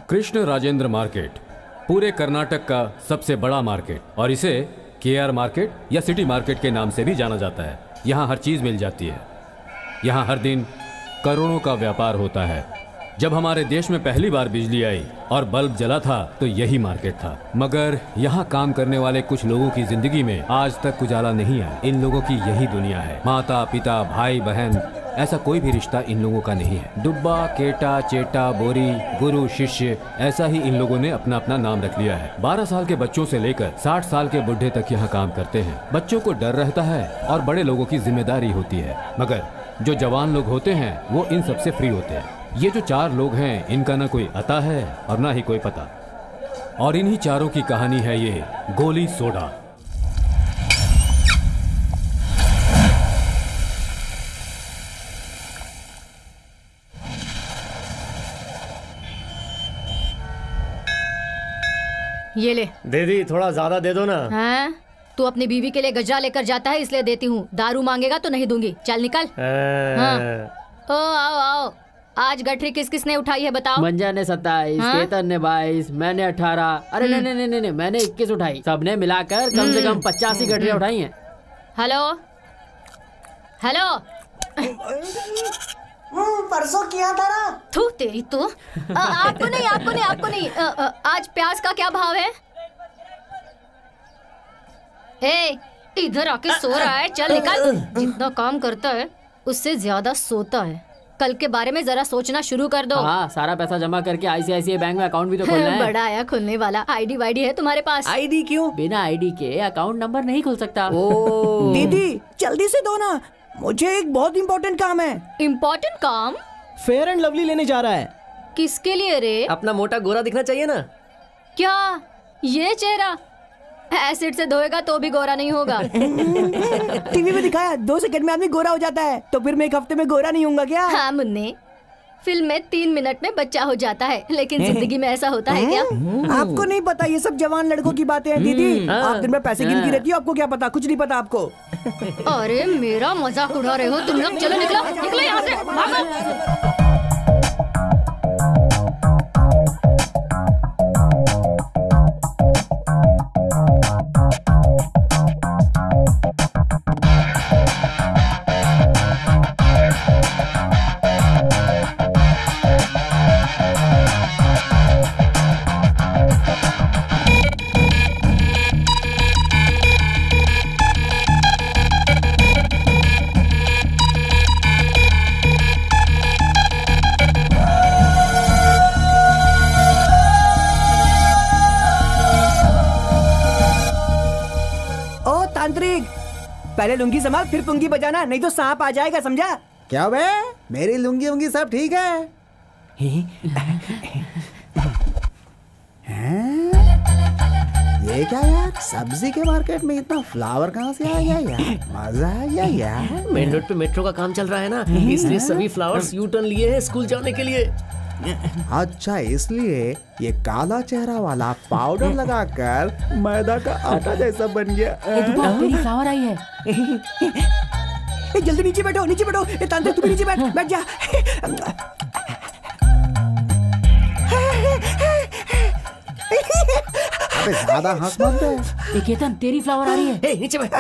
Krishna Rajendra market पूरे कर्नाटक का सबसे बड़ा मार्केट और इसे केआर मार्केट या सिटी मार्केट के नाम से भी जाना जाता है। यहाँ हर चीज़ मिल जाती है। यहाँ हर दिन करोड़ों का व्यापार होता है। जब हमारे देश में पहली बार बिजली आई और बल्ब जला था तो यही मार्केट था। मगर यहाँ काम करने वाले कुछ लोगों की जिंदगी में आज तक उजाला नहीं आया। इन लोगों की यही दुनिया है। माता पिता भाई बहन ऐसा कोई भी रिश्ता इन लोगों का नहीं है। डुब्बा केटा चेटा बोरी गुरु शिष्य ऐसा ही इन लोगों ने अपना अपना नाम रख लिया है। 12 साल के बच्चों से लेकर 60 साल के बुढ़े तक यहाँ काम करते हैं। बच्चों को डर रहता है और बड़े लोगों की जिम्मेदारी होती है। मगर जो जवान लोग होते हैं वो इन सबसे फ्री होते हैं। ये जो 4 लोग हैं इनका ना कोई अता है और ना ही कोई पता। और इन्हीं चारों की कहानी है ये गोली सोडा। ये ले। दीदी थोड़ा ज्यादा दे दो ना। हाँ? तू अपनी बीवी के लिए गजा लेकर जाता है इसलिए देती हूँ। दारू मांगेगा तो नहीं दूंगी। चल निकल। हाँ। ओ आओ आओ। आज गठरी किस किस ने उठाई है बताओ। मंजा ने 27, केतन ने 22, मैंने 18। अरे नहीं, मैंने 21 उठाई। सबने मिलाकर कम से कम 85 गठरियाँ उठाई हैं। Hello hello. परसों किया था ना। थू तेरी तो। आपको नहीं। आज प्याज का क्या भाव है? ए, इधर आके सो रहा है। चल निकल। जितना काम करता है उससे ज्यादा सोता है। कल के बारे में जरा सोचना शुरू कर दो। हाँ, सारा पैसा जमा करके आईसीआईसीआई बैंक में अकाउंट भी तो खोलना है। बड़ा आया खुलने वाला। आईडी वाईडी है तुम्हारे पास? आईडी क्यों? बिना आईडी के अकाउंट नंबर नहीं खुल सकता। दीदी जल्दी से दो ना, मुझे एक बहुत इम्पोर्टेंट काम है। इम्पोर्टेंट काम? फेयर एंड लवली लेने जा रहा है। किसके लिए रे? अपना मोटा गोरा दिखना चाहिए ना। क्या ये चेहरा एसिड से धोएगा तो भी गोरा नहीं होगा। टीवी में दिखाया 2 सेकंड में आदमी गोरा हो जाता है, तो फिर मैं 1 हफ्ते में गोरा नहीं होऊंगा क्या? हाँ मुन्ने, फिल्म में 3 मिनट में बच्चा हो जाता है, लेकिन जिंदगी में ऐसा होता है क्या? आपको नहीं पता, ये सब जवान लड़कों की बातें हैं दीदी। आप दिन में पैसे गिनती रहती हो, आपको क्या पता? कुछ नहीं पता आपको। अरे मेरा मजाक उड़ा रहे हो तुम लोग। चलो निकलो यहाँ से, भागो। पहले लुंगी संभाल फिर पुंगी बजाना, नहीं तो सांप आ जाएगा, समझा? क्या बे, मेरी लुंगी उंगी सब ठीक है? ये क्या यार, सब्जी के मार्केट में इतना फ्लावर कहाँ से आ गया यार? मजा आ गया यार। मेन रोड पे मेट्रो का काम चल रहा है ना, इसलिए सभी फ्लावर्स यू टर्न लिए हैं स्कूल जाने के लिए। अच्छा, इसलिए ये काला चेहरा वाला पाउडर लगाकर मैदा का आटा जैसा बन गया। मेरी फ्लावर आई है। जल्दी नीचे बैठो, नीचे बैठो। तांत्रिक तू भी नीचे बैठ जा। अबे ज्यादा हंस मत दे। केतन तेरी फ्लावर आ रही है। नीचे बैठ।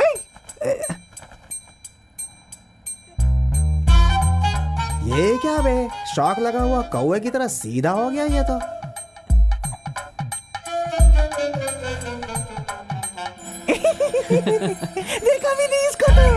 ये क्या बे, शॉक लगा हुआ कौवे की तरह सीधा हो गया ये तो। देखा भी नहीं इसको तो।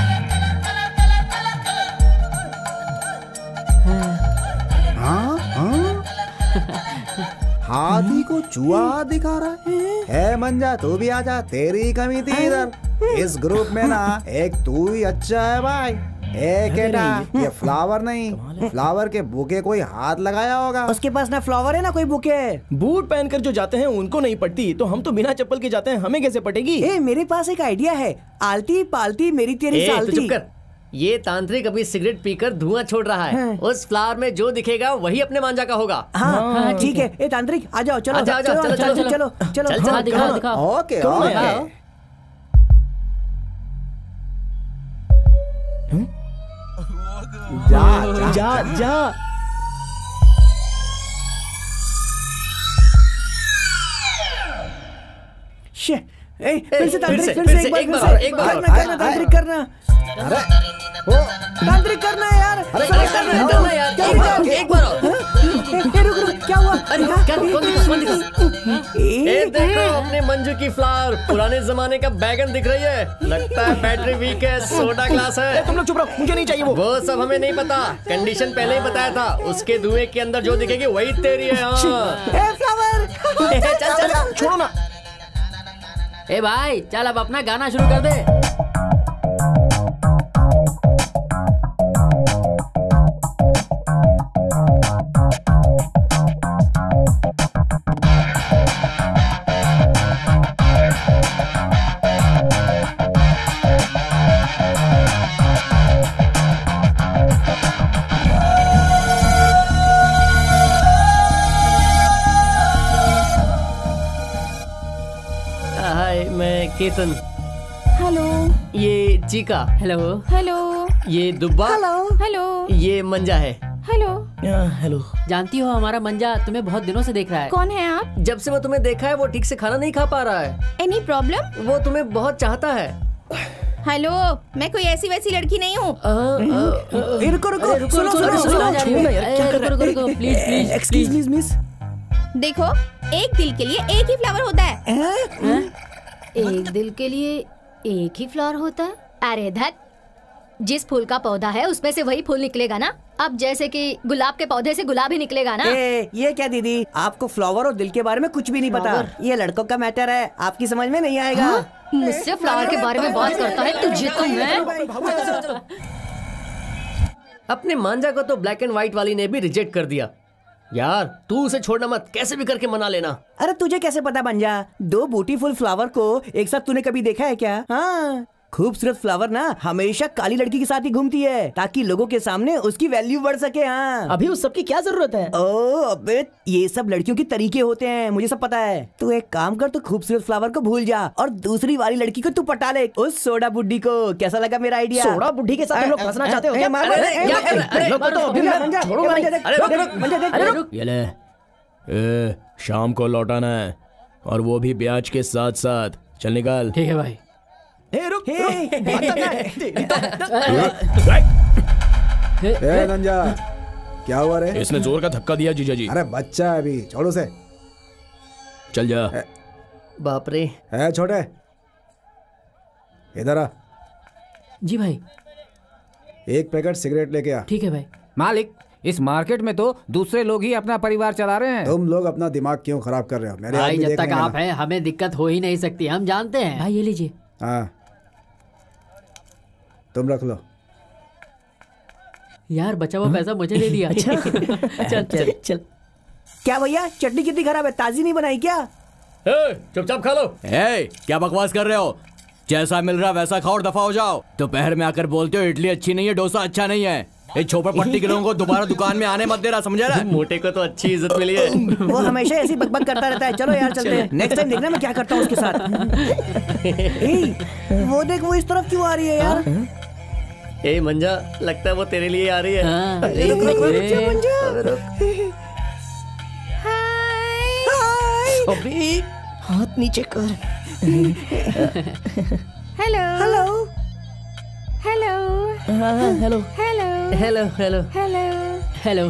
हाथी को चूहा दिखा रहा है। मंजा तू भी आजा, तेरी कमी थी इधर। इस ग्रुप में ना एक तू ही अच्छा है भाई। केटा, ये फ्लावर नहीं, फ्लावर के बुके कोई हाथ लगाया होगा। उसके पास ना फ्लावर है ना कोई बुके। बूट पहनकर जो जाते हैं उनको नहीं पड़ती, तो हम तो बिना चप्पल के जाते हैं, हमें कैसे पटेगी? मेरे पास एक आइडिया है। आलती पालती मेरी तेरी सालती। चुप कर। ये तांत्रिक अभी सिगरेट पीकर धुआं छोड़ रहा है। उस फ्लावर में जो दिखेगा वही अपने मांझा का होगा। हाँ ठीक है। तांत्रिक आ जाओ, चलो चलो दिखाओ। ओके जा। फिर से तांत्रिक, फिर फिर से, से एक बार और, एक बार और। करना, तांत्रिक करना। अरे ओ तांत्रिक करना है यार। करना यार, एक बार और। रुक रुक, क्या हुआ? अरे क्या, कौन दिखा? ये देखो अपने मंजू की फ्लावर, पुराने जमाने का बैगन दिख रही है। लगता है बैटरी वीक है, सोडा ग्लास है। तुम लोग चुप रहो, मुझे नहीं चाहिए वो सब हमें नहीं पता, कंडीशन पहले ही बताया था। उसके धुएं के अंदर जो दिखेगी वही तेरी है। हाँ। फ्लावर। चल चल छोड़ो ना। ए भाई चल अब अपना गाना शुरू कर दे। हाय, मैं केतन। हेलो ये चीका। हेलो। हेलो ये दुब्बा। हेलो ये मंजा है। हेलो। हेलो। जानती हो हमारा मंजा तुम्हें बहुत दिनों से देख रहा है। कौन है आप? जब से वो तुम्हें देखा है वो ठीक से खाना नहीं खा पा रहा है। Any problem? वो तुम्हें बहुत चाहता है। हेलो, मैं कोई ऐसी वैसी लड़की नहीं हूँ। रुको रुको, सुनो सुनो सुनो। रुको प्लीज प्लीज एक्सक्यूज मिस। देखो, एक दिल के लिए एक ही फ्लावर होता है। एक दिल के लिए एक ही फ्लावर होता है? अरे धत, जिस फूल का पौधा है उसमें से वही फूल निकलेगा ना। अब जैसे कि गुलाब के पौधे से गुलाब ही निकलेगा ना। ये क्या दीदी, आपको फ्लावर और दिल के बारे में कुछ भी नहीं पता। ये लड़कों का मैटर है, आपकी समझ में नहीं आएगा। मुझसे फ्लावर के बारे में बात करता है तुझे तो मैं। अपने मांझा को तो ब्लैक एंड व्हाइट वाली ने भी रिजेक्ट कर दिया। यार तू उसे छोड़ना मत, कैसे भी करके मना लेना। अरे तुझे कैसे पता बंजा, दो ब्यूटीफुल फ्लावर को एक साथ तूने कभी देखा है क्या? हाँ, खूबसूरत फ्लावर ना हमेशा काली लड़की के साथ ही घूमती है ताकि लोगों के सामने उसकी वैल्यू बढ़ सके। हाँ, अभी उस सब की क्या जरूरत है? ओ अबे, ये सब लड़कियों के तरीके होते हैं, मुझे सब पता है। तू एक काम कर, तू खूबसूरत फ्लावर को भूल जा और दूसरी वाली लड़की को तू पटा ले, उस सोडा बुड्ढी को। कैसा लगा मेरा आइडिया? सोडा बुड्ढी के साथ तुम लोग फंसना चाहते हो क्या? ये ले, शाम को लौटाना है और वो भी ब्याज के साथ साथ। चल निकाल। ठीक है भाई। नंजा, क्या हुआ रे? इसने जोर का धक्का दिया जीजा जी। अरे बच्चा है अभी, छोड़ो से। चल जा। बाप रे। है छोटे, इधर आ। जी भाई। एक पैकेट सिगरेट लेके आ। ठीक है भाई। मालिक, इस मार्केट में तो दूसरे लोग ही अपना परिवार चला रहे हैं। तुम लोग अपना दिमाग क्यों खराब कर रहे हो? मेरे भाई आदमी जब देख तक लेंगे आप ना। हैं हमें दिक्कत हो ही नहीं सकती, हम जानते हैं। भाई ये लीजिए। हाँ, तुम रख लो। यार बचा हुआ पैसा मुझे दे दिया। चल चल चल। क्या भैया, चटनी कितनी खराब है, ताजी नहीं बनाई क्या? चुपचाप खा लो। क्या बकवास कर रहे हो? जैसा मिल रहा वैसा खाओ और दफा हो जाओ। दोपहर में आकर बोलते हो इडली अच्छी नहीं है, डोसा अच्छा नहीं है। ये झोपड़पट्टी के लोगों को दोबारा दुकान में आने मत दे रहा, समझा रहा? मोटे को तो अच्छी इज्जत मिली है। वो हमेशा ऐसी बकबक करता रहता है। चलो यार चलते हैं, नेक्स्ट टाइम देखना मैं क्या करता हूँ उसके साथ। वो देख, वो इस तरफ क्यों आ रही है यार? ए मंजा, लगता है वो तेरे लिए आ रही है। हाँ। अभी हाथ नीचे कर। Hello hello hello hello hello hello hello hello hello.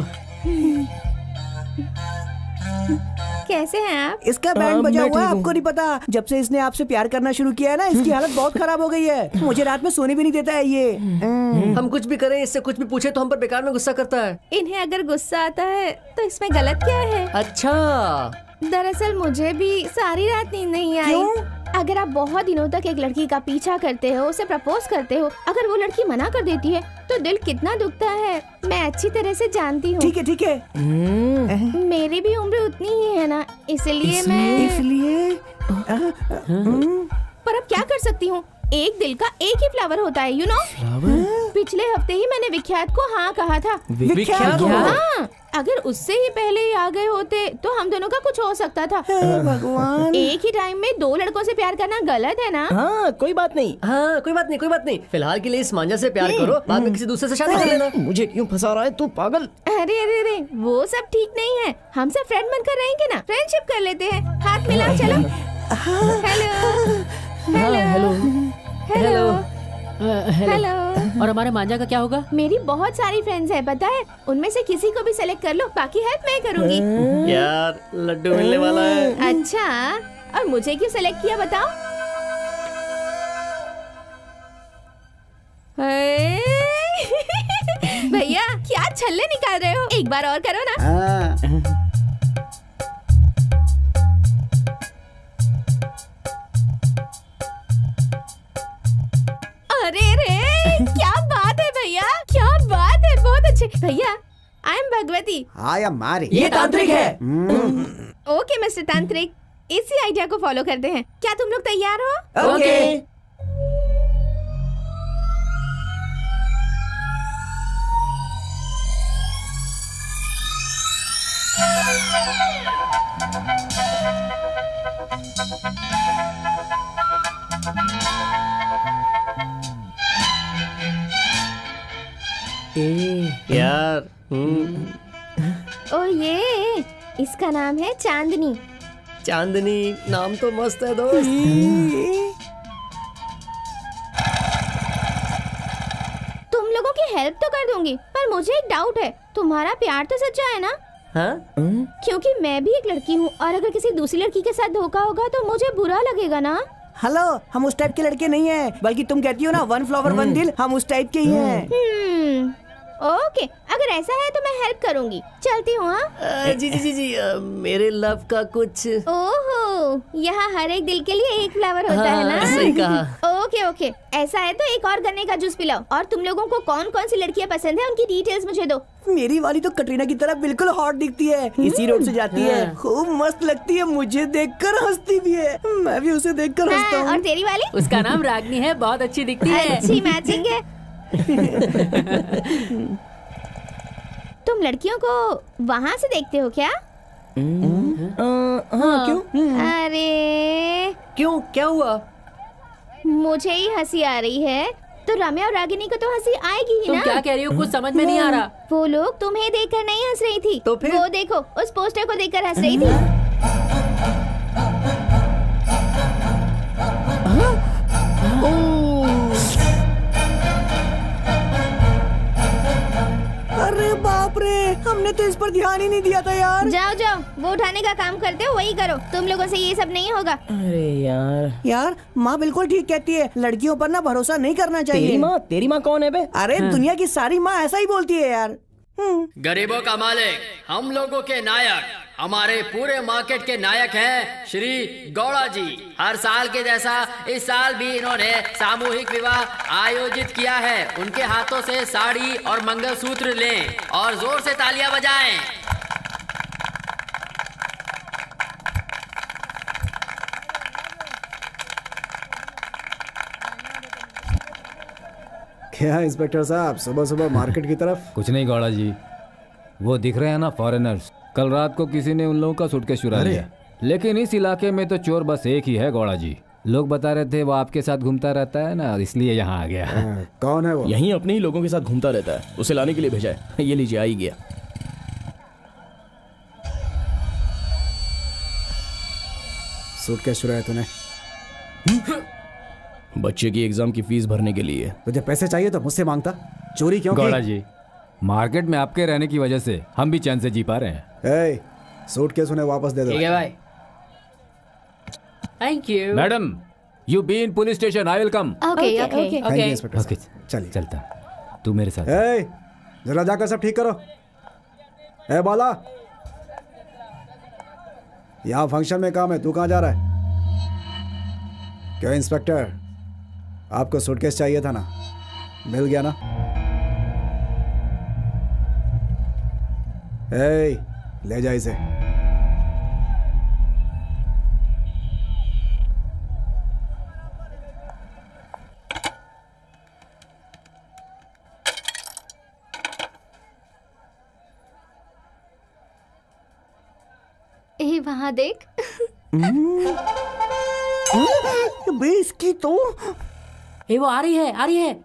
कैसे हैं आप? इसका बैंड बजा हुआ है, आपको नहीं पता। जब से इसने आपसे प्यार करना शुरू किया है ना, इसकी हालत बहुत खराब हो गई है। मुझे रात में सोने भी नहीं देता है ये। हम कुछ भी करें, इससे कुछ भी पूछे तो हम पर बेकार में गुस्सा करता है। इन्हें अगर गुस्सा आता है तो इसमें गलत क्या है? अच्छा, दरअसल मुझे भी सारी रात नींद नहीं आई। अगर आप बहुत दिनों तक एक लड़की का पीछा करते हो, उसे प्रपोज करते हो, अगर वो लड़की मना कर देती है तो दिल कितना दुखता है, मैं अच्छी तरह से जानती हूँ। ठीक है ठीक है। मेरी भी उम्र उतनी ही है ना, इसलिए मैं इसलिए पर अब क्या कर सकती हूँ? एक दिल का एक ही फ्लावर होता है, यू नो। पिछले हफ्ते ही मैंने विख्यात को हाँ कहा था। विख्यात? हाँ, अगर उससे ही पहले ही आ गए होते तो हम दोनों का कुछ हो सकता था। भगवान, एक ही टाइम में दो लड़कों से प्यार करना गलत है ना? हाँ कोई बात नहीं। हाँ कोई बात नहीं, कोई बात नहीं। फिलहाल के लिए इस मांझा से प्यार करो, बाद में किसी दूसरे से शादी कर लेना। मुझे क्यों फंसा रहा है तू पागल? अरे अरे अरे, वो सब ठीक नहीं है। हम सब फ्रेंड बनकर रहेंगे ना, फ्रेंडशिप कर लेते हैं। हाथ मिला, चलो। Hello hello hello. और हमारे मांझा का क्या होगा? मेरी बहुत सारी फ्रेंड्स हैं, पता है? उनमें से किसी को भी सेलेक्ट कर लो, बाकी हेल्प मैं करूंगी। यार लड्डू मिलने वाला है। अच्छा, और मुझे क्यों सेलेक्ट किया बताओ? भैया क्या छल्ले निकाल रहे हो? एक बार और करो ना। अरे रे, क्या बात है भैया, क्या बात है, बहुत अच्छे। भैया I am Bhagwati. I am Mari. ये तांत्रिक है। ओके मिस्टर तांत्रिक, इसी आइडिया को फॉलो करते हैं। क्या तुम लोग तैयार हो? ओके। यार ओ ये इसका नाम है चांदनी। चांदनी नाम तो मस्त है दोस्त। तुम लोगों की हेल्प तो कर दूंगी, पर मुझे एक डाउट है, तुम्हारा प्यार तो सच्चा है ना? हाँ? क्योंकि मैं भी एक लड़की हूँ, और अगर किसी दूसरी लड़की के साथ धोखा होगा तो मुझे बुरा लगेगा ना? हेलो, हम उस टाइप के लड़के नहीं हैं, बल्कि तुम कहती हो ना वन फ्लावर वन दिल, हम उस टाइप के ही हैं। ओके, अगर ऐसा है तो मैं हेल्प करूंगी। चलती हूँ। हाँ जी जी जी जी, मेरे लव का कुछ। ओहो, यहाँ हर एक दिल के लिए एक फ्लावर होता है ना? सही कहा। ओके ओके, ऐसा है तो एक और गन्ने का जूस पिलाओ। और तुम लोगों को कौन कौन सी लड़कियाँ पसंद है, उनकी डिटेल्स मुझे दो। मेरी वाली तो कटरीना की तरह बिल्कुल हॉट दिखती है, इसी रोड से जाती है, खूब मस्त लगती है, मुझे देखकर हंसती भी है, मैं भी उसे देखकर हंसता हूँ। और तेरी वाली? उसका नाम रागनी है, बहुत अच्छी दिखती है। अच्छी मैचिंग है। तुम लड़कियों को वहाँ से देखते हो क्या? हाँ, क्यों? अरे क्यों, क्या हुआ? मुझे ही हंसी आ रही है, तो रम्या और रागिनी को तो हंसी आएगी ही तुम ना? क्या कह रही हो, कुछ समझ में नहीं आ रहा। वो लोग तुम्हें देखकर नहीं हंस रही थी, तो फिर? वो देखो उस पोस्टर को देखकर हंस रही थी। अरे बाप रे, हमने तो इस पर ध्यान ही नहीं दिया था यार। जाओ जाओ, वो उठाने का काम करते हो वही करो, तुम लोगों से ये सब नहीं होगा। अरे यार माँ बिल्कुल ठीक कहती है, लड़कियों पर ना भरोसा नहीं करना चाहिए। तेरी माँ कौन है बे? अरे दुनिया की सारी माँ ऐसा ही बोलती है यार। गरीबों का मालिक, हम लोगों के नायक, हमारे पूरे मार्केट के नायक हैं श्री गौड़ा जी। हर साल के जैसा इस साल भी इन्होंने सामूहिक विवाह आयोजित किया है। उनके हाथों से साड़ी और मंगलसूत्र लें और जोर से तालियां बजाएं। क्या इंस्पेक्टर साहब, सुबह सुबह मार्केट की तरफ? कुछ नहीं गौड़ा जी, वो दिख रहे हैं ना फॉरेनर्स। कल रात को किसी ने उन लोगों का सूटकेस चुरा लिया, लेकिन इस इलाके में तो चोर बस एक ही है गौड़ा जी। लोग बता रहे थे वो आपके साथ घूमता रहता है ना, इसलिए यहाँ आ गया। कौन है वो? यहीं अपने ही लोगों के साथ घूमता रहता है, उसे लाने के लिए भेजा है। ये लीजिए, आ ही गया। सूटकेस चुराया तूने? बच्चे की एग्जाम की फीस भरने के लिए। तुझे पैसे चाहिए तो मुझसे मांगता, चोरी क्यों की? गौड़ा जी, मार्केट में आपके रहने की वजह से हम भी चैन से जी पा रहे हैं। ए, सूटकेस उन्हें वापस दे दो। ठीक है भाई, thank you. Madam, you be in police station, I will come. Okay okay okay. Thank you inspector okay, साहब। चलिए चलता, तू मेरे साथ। ए, जरा जाकर सब ठीक करो। ए बाला, यहाँ फंक्शन में काम है, तू कहाँ जा रहा है? क्यों इंस्पेक्टर, आपको सूटकेस चाहिए था ना, मिल गया ना? ए, ले जा इसे। ए वहाँ देख। बे इसकी तो ए वो आ रही है, आ रही है।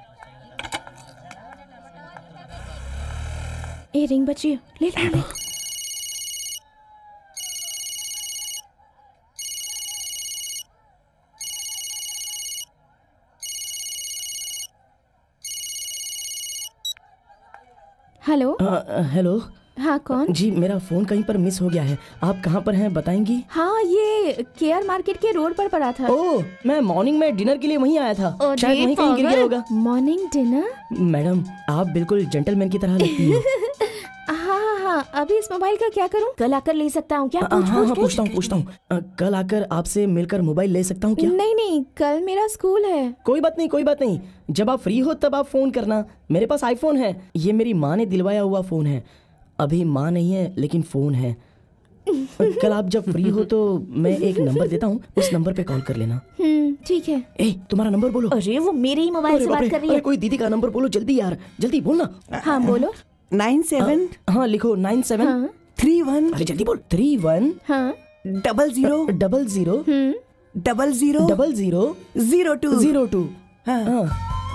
ए रिंग बची है, ले ले ले। हेलो। हेलो। हाँ कौन? जी मेरा फोन कहीं पर मिस हो गया है, आप कहाँ पर हैं बताएंगी? हाँ ये केआर मार्केट के रोड पर पड़ा था। ओह मैं मॉर्निंग में डिनर के लिए वहीं आया था, शायद वहीं कहीं गिर गया होगा। Morning dinner? मैडम आप बिल्कुल जेंटलमैन की तरह लगती हो। हाँ, अभी इस मोबाइल का क्या करूँ? कल आकर ले सकता हूँ क्या? पूछता हूँ। कल आकर आपसे मिलकर मोबाइल ले सकता हूँ क्या? नहीं, कल मेरा स्कूल है। कोई बात नहीं। जब आप फ्री हो तब आप फोन करना, मेरे पास आईफोन है, ये मेरी माँ ने दिलवाया हुआ फोन है। अभी माँ नहीं है लेकिन फोन है। कल आप जब फ्री हो तो मैं एक नंबर देता हूँ, उस नंबर पे कॉल कर लेना। ठीक है। तुम्हारा नंबर बोलो। अरे वो मेरे ही मोबाइल से बात कर रही है। कोई दीदी का नंबर बोलो जल्दी यार, जल्दी बोलना। हाँ बोलो। 97। हाँ लिखो 97 31। अरे जल्दी बोल। 31 00 00 02 हाँ।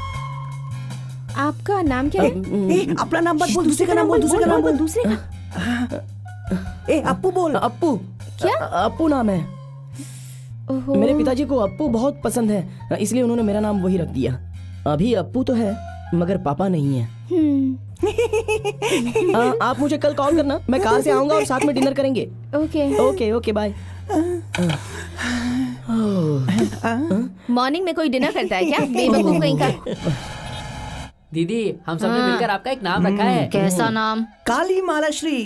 आपका नाम क्या है? अपना नाम मत बोल, दूसरे का नाम बोल। दूसरे का? अप्पू बोल। अप्पू। क्या? अप्पू नाम है। ओहो। मेरे पिताजी को अप्पू बहुत पसंद है, इसलिए उन्होंने मेरा नाम वही रख दिया। अभी अप्पू तो है मगर पापा नहीं है। आप मुझे कल कॉल करना, मैं कार से आऊंगा और साथ में डिनर करेंगे। Okay bye. मॉर्निंग में कोई डिनर करता है क्या? बेवकूफ कहीं का। दीदी हम सबने मिलकर आपका एक नाम रखा है। कैसा नाम? काली मालाश्री।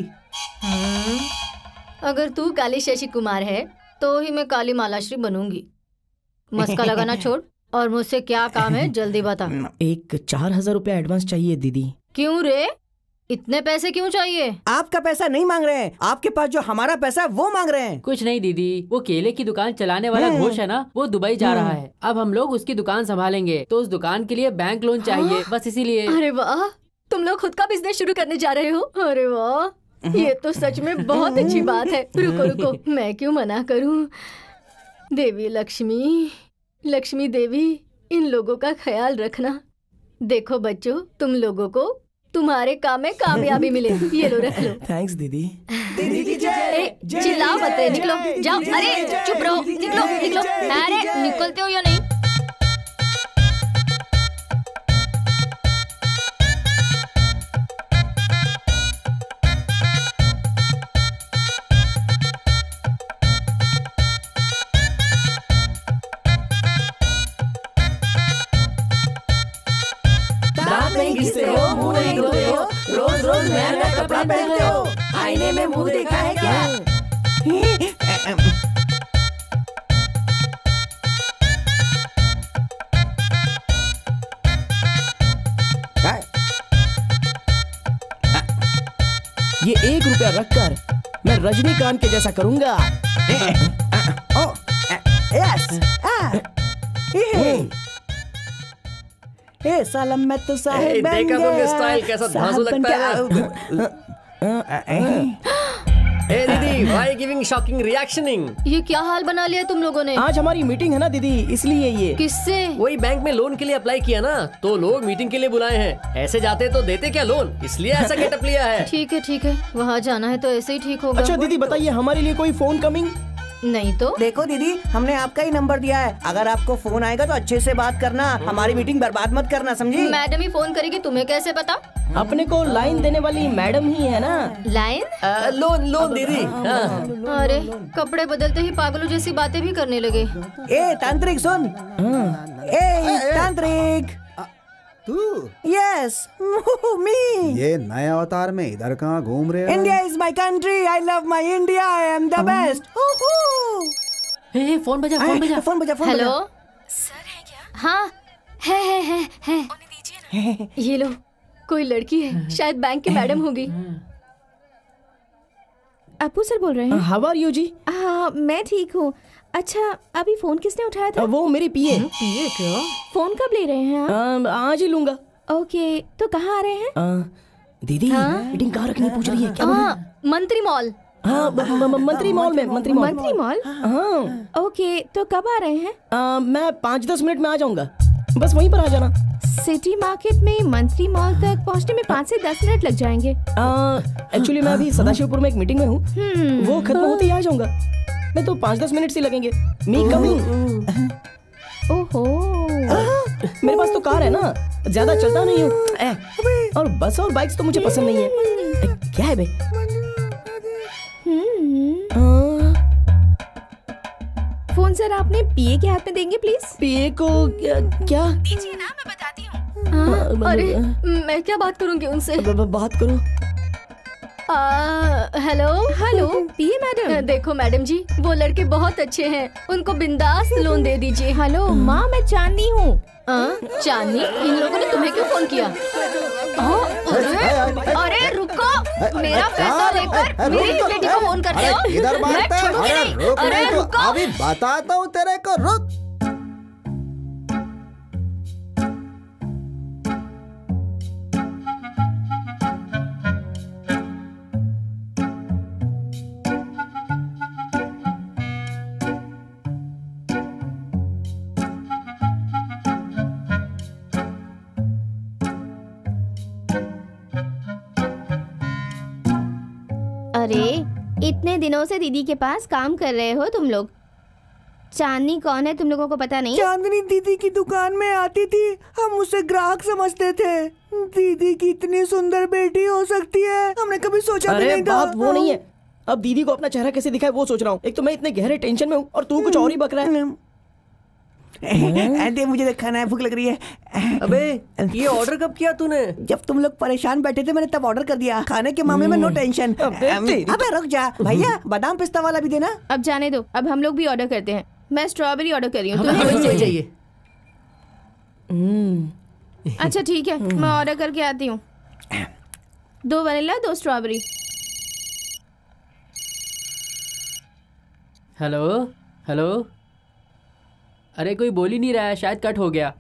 अगर तू काली शशि कुमार है तो ही मैं काली मालाश्री बनूंगी। मस्का लगाना छोड़ और मुझसे क्या काम है जल्दी बता। एक 4000 रुपया एडवांस चाहिए दीदी। क्यों रे, इतने पैसे क्यों चाहिए? आपका पैसा नहीं मांग रहे हैं, आपके पास जो हमारा पैसा है वो मांग रहे हैं। कुछ नहीं दीदी, वो केले की दुकान चलाने वाला घोष है ना, वो दुबई जा रहा है। अब हम लोग उसकी दुकान संभालेंगे तो उस दुकान के लिए बैंक लोन चाहिए, बस इसीलिए। अरे वाह, तुम लोग खुद का बिजनेस शुरू करने जा रहे हो। अरे वाह, ये तो सच में बहुत अच्छी बात है। रुको, मैं क्यों मना करूं। देवी लक्ष्मी देवी, इन लोगों का ख्याल रखना। देखो बच्चों, तुम लोगों को तुम्हारे काम में कामयाबी मिले। ये लो, रख लो। थैंक्स दीदी। चिल्लाओ मत रे, निकलो जाओ। अरे चुप रहो, निकलो। अरे निकलते हो या नहीं? रोज नया कपड़ा पहनते हो, आईने में मुंह देखा है क्या? ये 1 रुपया रखकर मैं रजनीकांत के जैसा करूंगा। सालम में तो साहिब बन देखा तुमने गया। स्टाइल कैसा धांसू लगता है। दीदी, why giving shocking reactioning? ये क्या हाल बना लिया तुम लोगों ने? आज हमारी मीटिंग है ना दीदी, इसलिए ये। किससे? वही बैंक में लोन के लिए अप्लाई किया ना, तो लोग मीटिंग के लिए बुलाए हैं। ऐसे जाते तो देते क्या लोन, इसलिए ऐसा गेटअप लिया है। ठीक है, वहाँ जाना है तो ऐसे ही ठीक होगा। अच्छा दीदी बताइए, हमारे लिए कोई फोन कमिंग? नहीं तो देखो दीदी, हमने आपका ही नंबर दिया है। अगर आपको फोन आएगा तो अच्छे से बात करना, हमारी मीटिंग बर्बाद मत करना, समझी? मैडम ही फोन करेगी, तुम्हें कैसे पता? अपने को लाइन देने वाली मैडम ही है ना। लाइन? लोन दीदी। अरे कपड़े बदलते ही पागलों जैसी बातें भी करने लगे। ए तांत्रिक सुन। ए तांत्रिक, तू? Yes me. ये नए अवतार में इधर कहाँ घूम रहे हो? India is my country, I love my India, I am the best. Phone बजा। हेलो सर, है क्या? हाँ है। ये लो, कोई लड़की है, शायद बैंक की मैडम होगी। अप्पू सर बोल रहे हैं? हाउ आर यू जी? हाँ मैं ठीक हूँ। अच्छा अभी फोन किसने उठाया था? वो मेरी पीए। पीए क्या? फोन कब ले रहे हैं आप? आज ही लूंगा। ओके, तो कहाँ आ रहे हैं? दीदी मीटिंग कहाँ रखनी पूछ रही है क्या? मंत्री मॉल। हाँ मंत्री मॉल में। मंत्री मॉल? हाँ। ओके, तो कब आ रहे हैं? मैं 5-10 मिनट में आ जाऊंगा, बस वहीं पर आ जाना। सिटी मार्केट में मंत्री मॉल तक पहुंचने में 5 से 10 मिनट लग जाएंगे। एक्चुअली मैं अभी सदाशिवपुर में एक मीटिंग में हूँ, वो खत्म होते ही आ जाऊंगा। मैं तो 5-10 मिनट से लगेंगे। Me coming. ओहो, मेरे पास तो कार है ना, ज्यादा चलता नहीं हूँ। और बस और बाइक्स तो मुझे पसंद नहीं है। क्या है बे? फोन सर आपने पीए के हाथ में देंगे प्लीज। पीए को क्या? दीजिए ना, मैं बताती हूँ। अरे मैं क्या बात करूंगी उनसे? बात करो। Hello hello PA madam. देखो मैडम जी, वो लड़के बहुत अच्छे हैं, उनको बिंदास लोन दे दीजिए। हेलो माँ, मैं चांदनी हूँ। चांदनी, इन लोगों ने तुम्हें क्यों फोन किया? अरे रुको, मेरा पैसा लेकर मेरी बेटी को फोन करते हो? इधर मारते हैं। अरे रुक, अरे तो रुको। अभी बताता हूँ तेरे को, रुक। अरे इतने दिनों से दीदी के पास काम कर रहे हो तुम लोग। चांदनी कौन है तुम लोगों को पता नहीं? चांदनी दीदी की दुकान में आती थी, हम उसे ग्राहक समझते थे। दीदी की इतनी सुंदर बेटी हो सकती है, हमने कभी सोचा भी नहीं था। बात वो नहीं है। अब दीदी को अपना चेहरा कैसे दिखाए वो सोच रहा हूँ। एक तो मैं इतने गहरे टेंशन में हूँ और तू कुछ और ही बक रहा है। दे मुझे खाना है, भूख लग रही है। अबे ये ऑर्डर कब किया तूने? जब तुम लोग परेशान बैठे थे मैंने तब ऑर्डर कर दिया। खाने के मामले में नो टेंशन। अबे रुक जा भैया, बादाम पिस्ता वाला भी देना। अब जाने दो, अब हम लोग भी ऑर्डर करते हैं। मैं स्ट्रॉबेरी ऑर्डर कर रही हूँ। हमें वही चाहिए। अच्छा ठीक है, मैं ऑर्डर करके आती हूँ। 2 वनीला 2 स्ट्रॉबेरी। हेलो हेलो, अरे कोई बोल ही नहीं रहा है, शायद कट हो गया।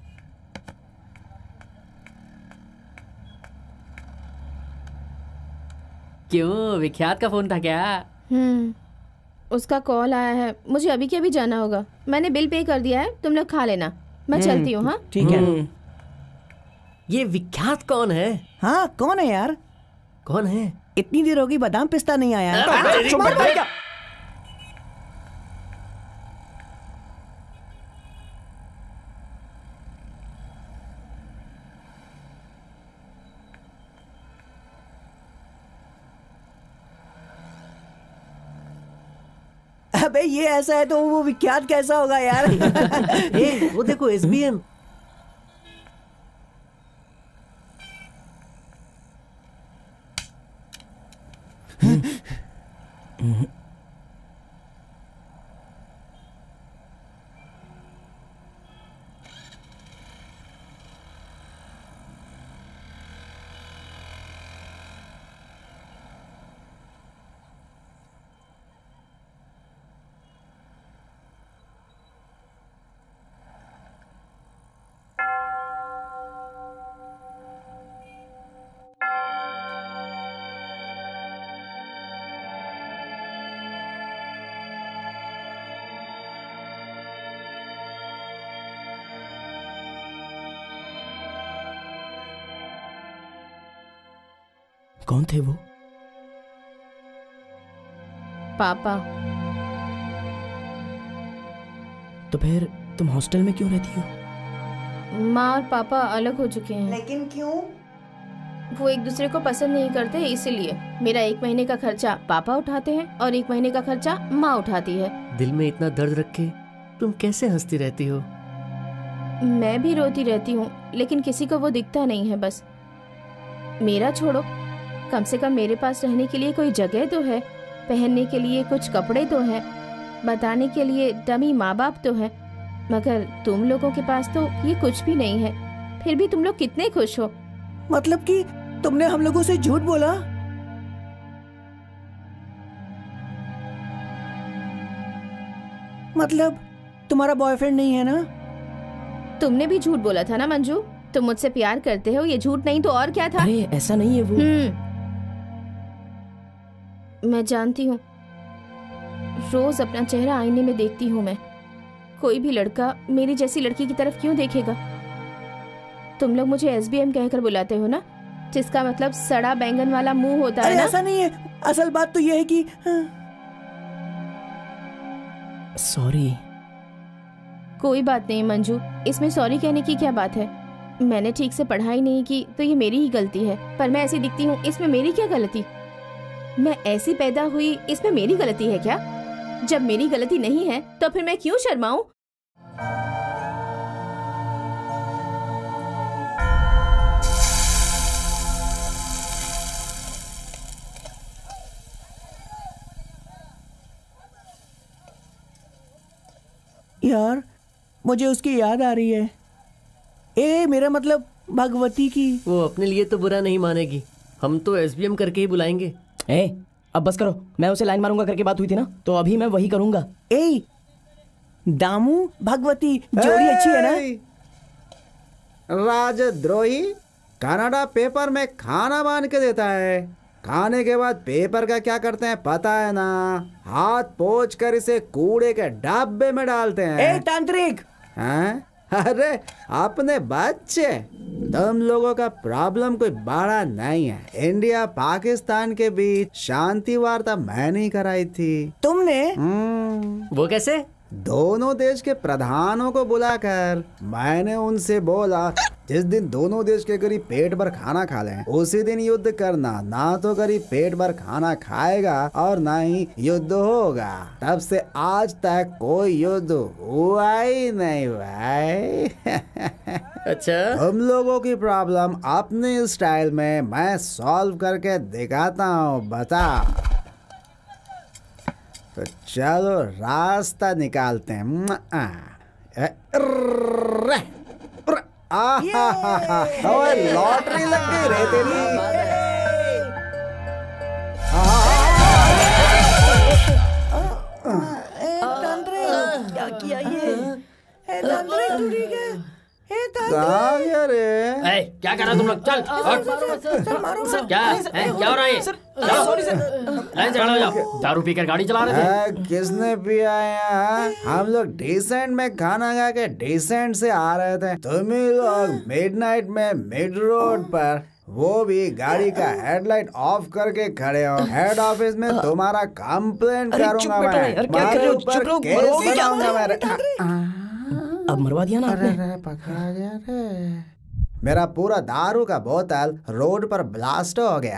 क्यों, विख्यात का फोन था क्या? उसका कॉल आया है, मुझे अभी के अभी जाना होगा। मैंने बिल पे कर दिया है, तुम लोग खा लेना, मैं चलती हूँ। हाँ ठीक है। ये विख्यात कौन है? हाँ कौन है यार? कौन है? इतनी देर होगी बादाम पिस्ता नहीं आया। अबे ये ऐसा है तो वो विख्यात कैसा होगा यार? ए, वो देखो SBM। कौन थे वो? पापा। तो फिर तुम हॉस्टल में क्यों रहती हो? माँ और पापा अलग हो चुके हैं। लेकिन क्यों? वो एक दूसरे को पसंद नहीं करते, इसीलिए। मेरा 1 महीने का खर्चा पापा उठाते हैं और 1 महीने का खर्चा माँ उठाती है। दिल में इतना दर्द रख के तुम कैसे हंसती रहती हो? मैं भी रोती रहती हूँ, लेकिन किसी को वो दिखता नहीं है। बस मेरा छोड़ो, कम से कम मेरे पास रहने के लिए कोई जगह तो है, पहनने के लिए कुछ कपड़े तो है, बताने के लिए डमी माँ बाप तो है। मगर तुम लोगों के पास तो ये कुछ भी नहीं है। फिर भी तुम लोग कितने खुश हो। मतलब कि तुमने हम लोगों से झूठ बोला? मतलब तुम्हारा बॉयफ्रेंड नहीं है ना? तुमने भी झूठ बोला था ना मंजू। तुम मुझसे प्यार करते हो, ये झूठ नहीं तो और क्या था? अरे ऐसा नहीं है वो। मैं जानती हूँ, रोज अपना चेहरा आईने में देखती हूँ मैं। कोई भी लड़का मेरी जैसी लड़की की तरफ क्यों देखेगा? तुम लोग मुझे SBM कहकर बुलाते हो ना, जिसका मतलब सड़ा बैंगन वाला मुंह होता है ना? ऐसा नहीं है, असल बात तो यह है कि सॉरी। कोई बात नहीं मंजू, इसमें सॉरी कहने की क्या बात है? मैंने ठीक से पढ़ाई नहीं की तो ये मेरी ही गलती है, पर मैं ऐसी दिखती हूँ, इसमें मेरी क्या गलती? मैं ऐसी पैदा हुई, इसमें मेरी गलती है क्या? जब मेरी गलती नहीं है तो फिर मैं क्यों शर्माऊं? यार मुझे उसकी याद आ रही है। मेरा मतलब भगवती की। वो अपने लिए तो बुरा नहीं मानेगी, हम तो SBM करके ही बुलाएंगे। अब बस करो, मैं उसे लाइन मारूंगा करके बात हुई थी ना, तो अभी मैं वही करूंगा। दामू भगवती जोड़ी अच्छी है ना? राजद्रोही कनाडा पेपर में खाना बांध के देता है, खाने के बाद पेपर का क्या करते हैं पता है ना? हाथ पोंछ कर इसे कूड़े के डब्बे में डालते हैं। तांत्रिक। हैं? अरे अपने बच्चे, तुम लोगों का प्रॉब्लम कोई बड़ा नहीं है। इंडिया पाकिस्तान के बीच शांति वार्ता मैंने कराई थी। तुमने? वो कैसे? दोनों देश के प्रधानों को बुलाकर मैंने उनसे बोला जिस दिन दोनों देश के गरीब पेट भर खाना खा लें उसी दिन युद्ध करना। ना तो गरीब पेट भर खाना खाएगा और ना ही युद्ध होगा। तब से आज तक कोई युद्ध हुआ ही नहीं भाई। अच्छा, हम लोगों की प्रॉब्लम अपने स्टाइल में मैं सॉल्व करके दिखाता हूँ, बता। तो चलो रास्ता निकालते हैं। लॉटरी लग गई रे तेरी। क्या किया ये? टूटी गया। क्या कर रहा तुम लोग? चल क्या हो रहा है? लाइन से खड़े हो जाओ। दारू पीकर गाड़ी चला रहे थे? किसने पिया है? हम लोग डिसेंट में खाना खा के डिसेंट से आ रहे थे, तुम ही लोग मिडनाइट में मिड रोड पर, वो भी गाड़ी का हेडलाइट ऑफ करके खड़े हो। हेड ऑफिस में तुम्हारा कंप्लेंट करूंगा मैं, तुम्हारे ऊपर केस बनाऊंगा मैं। अब मरवा दिया ना आपने। पकड़ा गया रे। मेरा पूरा दारू का बोतल रोड पर ब्लास्ट हो गया।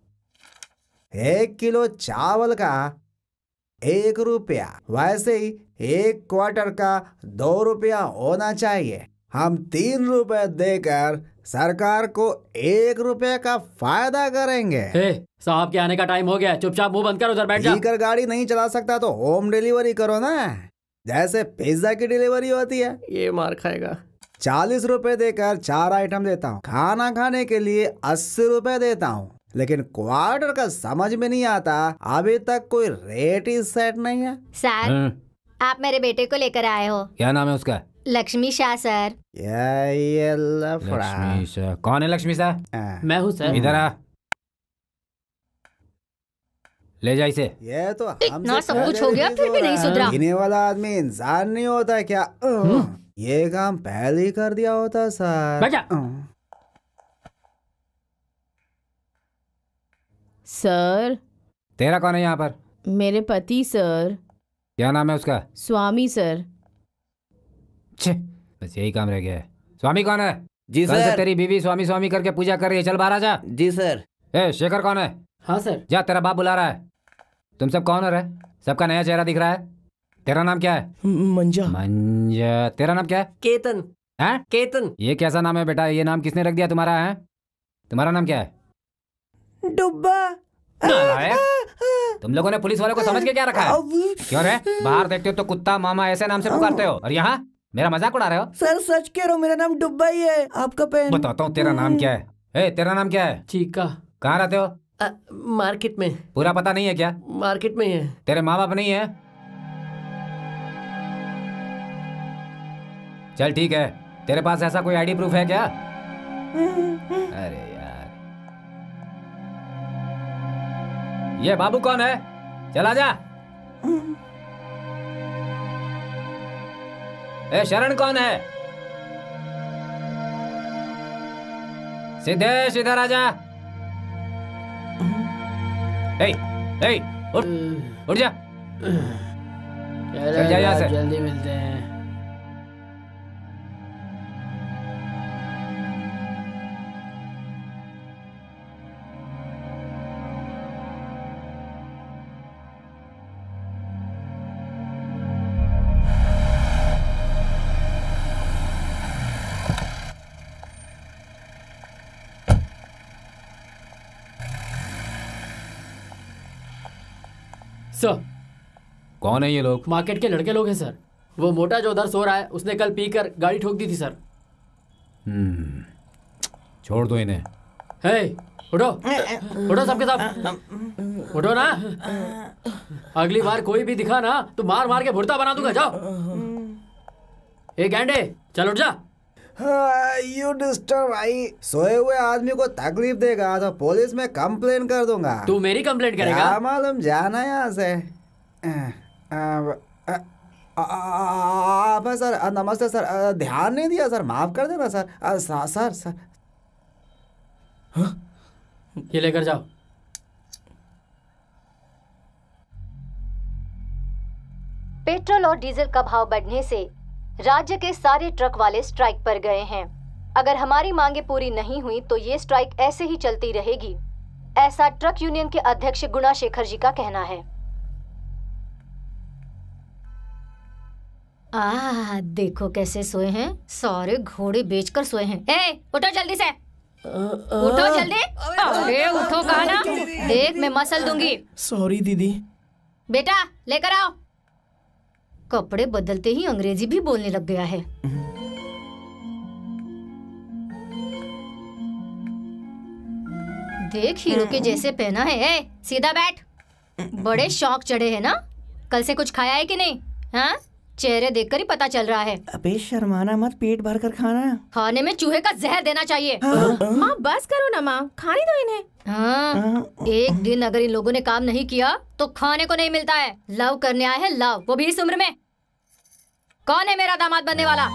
1 किलो चावल का 1 रुपया, वैसे ही 1 क्वार्टर का 2 रुपया होना चाहिए। हम 3 रुपए देकर सरकार को 1 रुपये का फायदा करेंगे। साहब के आने का टाइम हो गया, चुपचाप मुंह बंद कर उधर बैठ जा। पीकर गाड़ी नहीं चला सकता तो होम डिलीवरी करो ना, जैसे पिज्जा की डिलीवरी होती है। ये मार खाएगा। 40 रुपए देकर 4 आइटम देता हूँ। खाना खाने के लिए 80 रुपए देता हूँ, लेकिन क्वार्टर का समझ में नहीं आता। अभी तक कोई रेट ही सेट नहीं है। सर, आप मेरे बेटे को लेकर आए हो। क्या नाम है उसका? लक्ष्मी शाह सर। ये लफड़ा। लक्ष्मी शाह? कौन है लक्ष्मी शाह? मैं हूँ सर। इधर आ, ले जा इसे। ये तो इतना सब कुछ हो गया फिर भी नहीं सुधरा। पीने वाला आदमी इंसान नहीं होता क्या? ये काम पहले ही कर दिया होता सर। बैठ जा। सर। तेरा कौन है यहाँ पर? मेरे पति सर। क्या नाम है उसका? स्वामी सर। बस यही काम रह गया है। स्वामी कौन है? जी कल से सर। तेरी बीवी स्वामी स्वामी करके पूजा कर रही है, चल बाहर आ जा। जी सर। शेखर कौन है? हाँ सर। जा, तेरा बाप बुला रहा है। तुम सब कौन हो रहे? सबका नया चेहरा दिख रहा है। तेरा नाम क्या है? मंजा। मंजा। तेरा नाम क्या है? केतन। हैं? केतन। ये कैसा नाम है बेटा? ये नाम किसने रख दिया तुम्हारा? है तुम्हारा नाम क्या है? डुब्बा। तुम लोगों ने पुलिस वालों को समझ के क्या रखा है? क्यों रे? बाहर देखते हो तो कुत्ता मामा ऐसे नाम से पुकारते हो, और यहाँ मेरा मजाक उड़ा रहे हो? सर सच कह रहा हूँ, मेरा नाम डुब्बा ही है। आपका पेन? बताता हूँ तेरा नाम क्या है। तेरा नाम क्या है? चीका। कहाँ रहते हो? मार्केट में। पूरा पता नहीं है क्या? मार्केट में ही है। तेरे माँ बाप नहीं है? चल ठीक है, तेरे पास ऐसा कोई आईडी प्रूफ है क्या? अरे यार, ये बाबू कौन है? चला जा। शरण कौन है? सिद्धेश इधर आ जा। उठ जा। चल जा यहाँ से। जल्दी मिलते हैं। सर कौन है ये लोग? मार्केट के लड़के लोग हैं सर। वो मोटा जो उधर सो रहा है उसने कल पीकर गाड़ी ठोक दी थी सर। छोड़ दो इन्हें। हे उठो उठो सबके सब उठो ना। अगली बार कोई भी दिखा ना तो मार मार के भुर्ता बना दूंगा। जाओ। ए गैंडे चल उठ जा। यू डिस्टर्ब भाई। सोए हुए आदमी को तकलीफ देगा तो पुलिस में कंप्लेन कर दूंगा। तू मेरी कंप्लेंट करेगा? क्या मालूम, जाना यहाँ से। सर नमस्ते सर, ध्यान नहीं दिया सर, माफ कर देना सर। सर सर ये लेकर जाओ। पेट्रोल और डीजल का भाव बढ़ने से राज्य के सारे ट्रक वाले स्ट्राइक पर गए हैं। अगर हमारी मांगे पूरी नहीं हुई तो ये स्ट्राइक ऐसे ही चलती रहेगी, ऐसा ट्रक यूनियन के अध्यक्ष गुणा शेखर जी का कहना है। देखो कैसे सोए हैं, सारे घोड़े बेचकर सोए हैं। ए, उठो जल्दी से, उठो जल्दी। अरे उठो कहा ना, देख मैं मसल दूंगी। सॉरी दीदी। बेटा लेकर आओ। कपड़े बदलते ही अंग्रेजी भी बोलने लग गया है। देख हीरो के जैसे पहना है। ए, सीधा बैठ। बड़े शौक चढ़े हैं ना, कल से कुछ खाया है कि नहीं? हाँ, चेहरे देखकर ही पता चल रहा है। अबे शर्माना मत, पेट भर कर खाना। खाने में चूहे का जहर देना चाहिए। माँ बस करो ना माँ, खाने दो इन्हें। हाँ, एक दिन अगर इन लोगों ने काम नहीं किया तो खाने को नहीं मिलता है। लव करने आए हैं, लव, वो भी इस उम्र में। कौन है मेरा दामाद बनने वाला?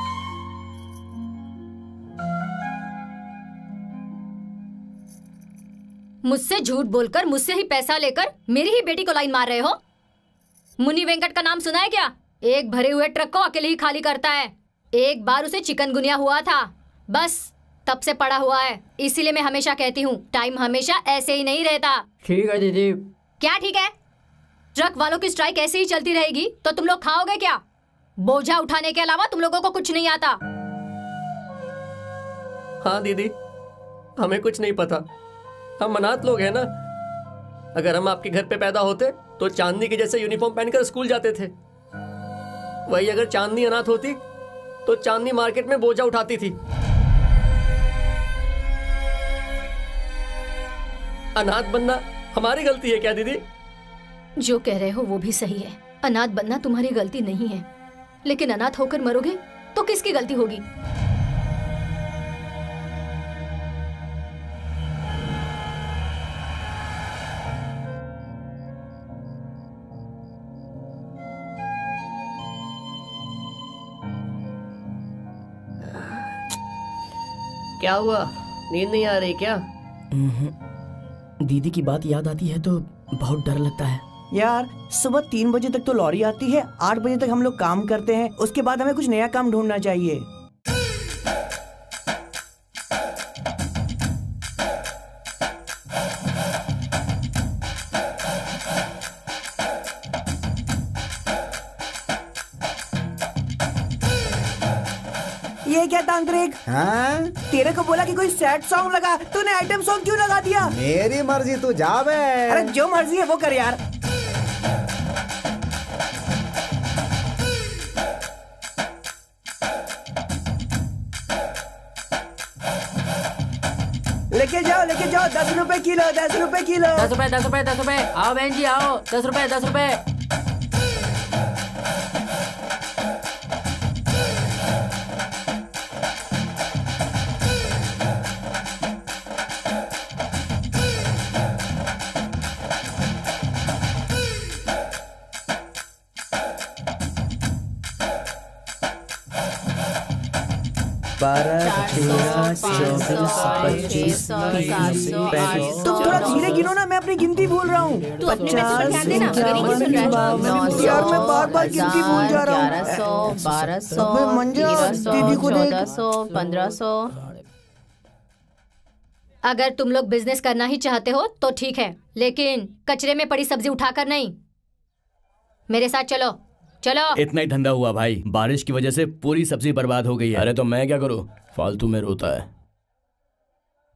मुझसे झूठ बोलकर, मुझसे ही पैसा लेकर मेरी ही बेटी को लाइन मार रहे हो। मुनि वेंकट का नाम सुना है क्या? एक भरे हुए ट्रक को अकेले ही खाली करता है। एक बार उसे चिकनगुनिया हुआ था, बस तब से पड़ा हुआ है। इसीलिए मैं हमेशा कहती हूँ, टाइम हमेशा ऐसे ही नहीं रहता। ठीक है दीदी। क्या ठीक है? ट्रक वालों की स्ट्राइक ऐसे ही चलती रहेगी तो तुम लोग खाओगे क्या? बोझा उठाने के अलावा तुम लोगों को कुछ नहीं आता। हाँ दीदी, हमें कुछ नहीं पता, हम अनाथ लोग हैं ना। अगर हम आपके घर पे पैदा होते तो चांदनी के जैसे यूनिफॉर्म पहनकर स्कूल जाते थे। वही अगर चांदनी अनाथ होती तो चांदनी मार्केट में बोझा उठाती थी। अनाथ बनना हमारी गलती है क्या दीदी? जो कह रहे हो वो भी सही है। अनाथ बनना तुम्हारी गलती नहीं है, लेकिन अनाथ होकर मरोगे तो किसकी गलती होगी? क्या हुआ, नींद नहीं आ रही क्या? दीदी की बात याद आती है तो बहुत डर लगता है। यार सुबह 3 बजे तक तो लॉरी आती है, 8 बजे तक हम लोग काम करते हैं, उसके बाद हमें कुछ नया काम ढूंढना चाहिए। ये क्या तांत्रिक? हाँ? तेरे को बोला कि कोई सैड सॉन्ग लगा, तूने आइटम सॉन्ग क्यों लगा दिया? मेरी मर्जी, तू जा बे। अरे जो मर्जी है वो कर यार। लेके जाओ 10 रुपए किलो, 10 रुपए किलो। 10 रुपए 10 रुपए 10 रुपए। आओ बहन जी आओ, 10 रुपए 10 रुपए। तुम थोड़ा धीरे गिनो ना, मैं अपनी गिनती भूल रहा हूँ। 50 यार मैं बार गिनती भूल जा रहा हूँ। 1100 1200 1500। अगर तुम लोग बिजनेस करना ही चाहते हो तो ठीक है, लेकिन कचरे में पड़ी सब्जी उठाकर नहीं। मेरे साथ चलो चलो। इतना ही धंधा हुआ भाई, बारिश की वजह से पूरी सब्जी बर्बाद हो गई है। अरे तो मैं क्या करूं, फालतू में रोता है।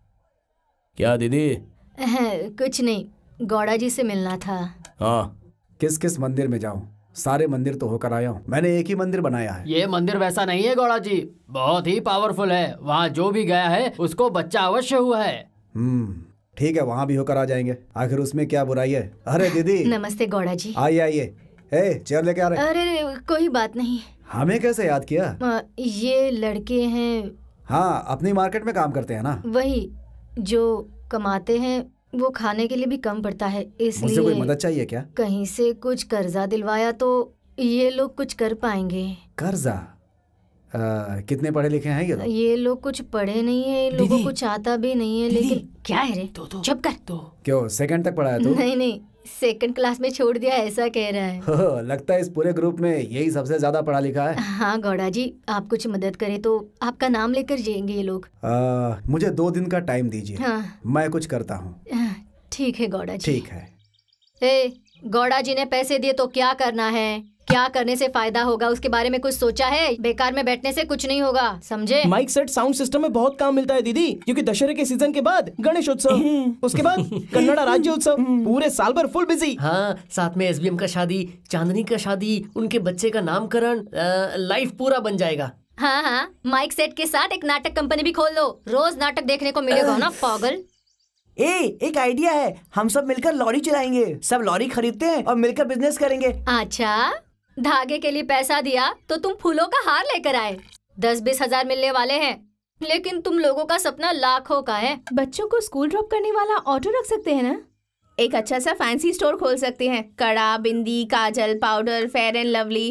क्या दीदी? कुछ नहीं, गौड़ा जी से मिलना था। हाँ किस किस मंदिर में जाऊं? सारे मंदिर तो होकर आया हूँ। मैंने एक ही मंदिर बनाया है। ये मंदिर वैसा नहीं है गौड़ा जी, बहुत ही पावरफुल है। वहाँ जो भी गया है उसको बच्चा अवश्य हुआ है। ठीक है, वहाँ भी होकर आ जाएंगे। आखिर उसमें क्या बुराई है? अरे दीदी। नमस्ते गौड़ा जी। आइए आइए। चेयर लेके आ रहे। अरे कोई बात नहीं। हमें कैसे याद किया? ये लड़के हैं। हाँ, अपनी मार्केट में काम करते हैं ना। वही, जो कमाते हैं वो खाने के लिए भी कम पड़ता है, इसलिए मुझसे कोई मदद चाहिए क्या? कहीं से कुछ कर्जा दिलवाया तो ये लोग कुछ कर पाएंगे। कर्जा? कितने पढ़े लिखे हैं ये लोग? ये लोग कुछ पढ़े नहीं है, ये लोगों को कुछ आता भी नहीं है। लेकिन क्या है रे? चुप कर। क्यों, सेकंड तक पढ़ा है तू? नहीं, सेकंड क्लास में छोड़ दिया ऐसा कह रहा है। लगता है इस पूरे ग्रुप में यही सबसे ज्यादा पढ़ा लिखा है। हाँ गौड़ा जी, आप कुछ मदद करें तो आपका नाम लेकर जाएंगे ये लोग। मुझे 2 दिन का टाइम दीजिए। हाँ। मैं कुछ करता हूँ। ठीक है गौड़ा जी। ठीक है। गौड़ा जी ने पैसे दिए तो क्या करना है? क्या करने से फायदा होगा उसके बारे में कुछ सोचा है? बेकार में बैठने से कुछ नहीं होगा, समझे? माइक सेट साउंड सिस्टम में बहुत काम मिलता है दीदी, क्योंकि दशहरे के सीजन के बाद गणेश उत्सव, उसके बाद कन्नड़ा राज्य उत्सव, पूरे साल भर फुल बिजी। हाँ, साथ में SBM का शादी, चांदनी का शादी, उनके बच्चे का नामकरण, लाइफ पूरा बन जाएगा। हाँ, माइक सेट के साथ एक नाटक कंपनी भी खोल दो, रोज नाटक देखने को मिलेगा ना पागल। एक आइडिया है, हम सब मिलकर लॉरी चलाएंगे। सब लॉरी खरीदते हैं और मिलकर बिजनेस करेंगे। अच्छा, धागे के लिए पैसा दिया तो तुम फूलों का हार लेकर आए। 10-20 हजार मिलने वाले हैं, लेकिन तुम लोगों का सपना लाखों का है। बच्चों को स्कूल ड्रॉप करने वाला ऑटो रख सकते हैं ना? एक अच्छा सा फैंसी स्टोर खोल सकते हैं। कड़ा, बिंदी, काजल, पाउडर, फेयर एंड लवली।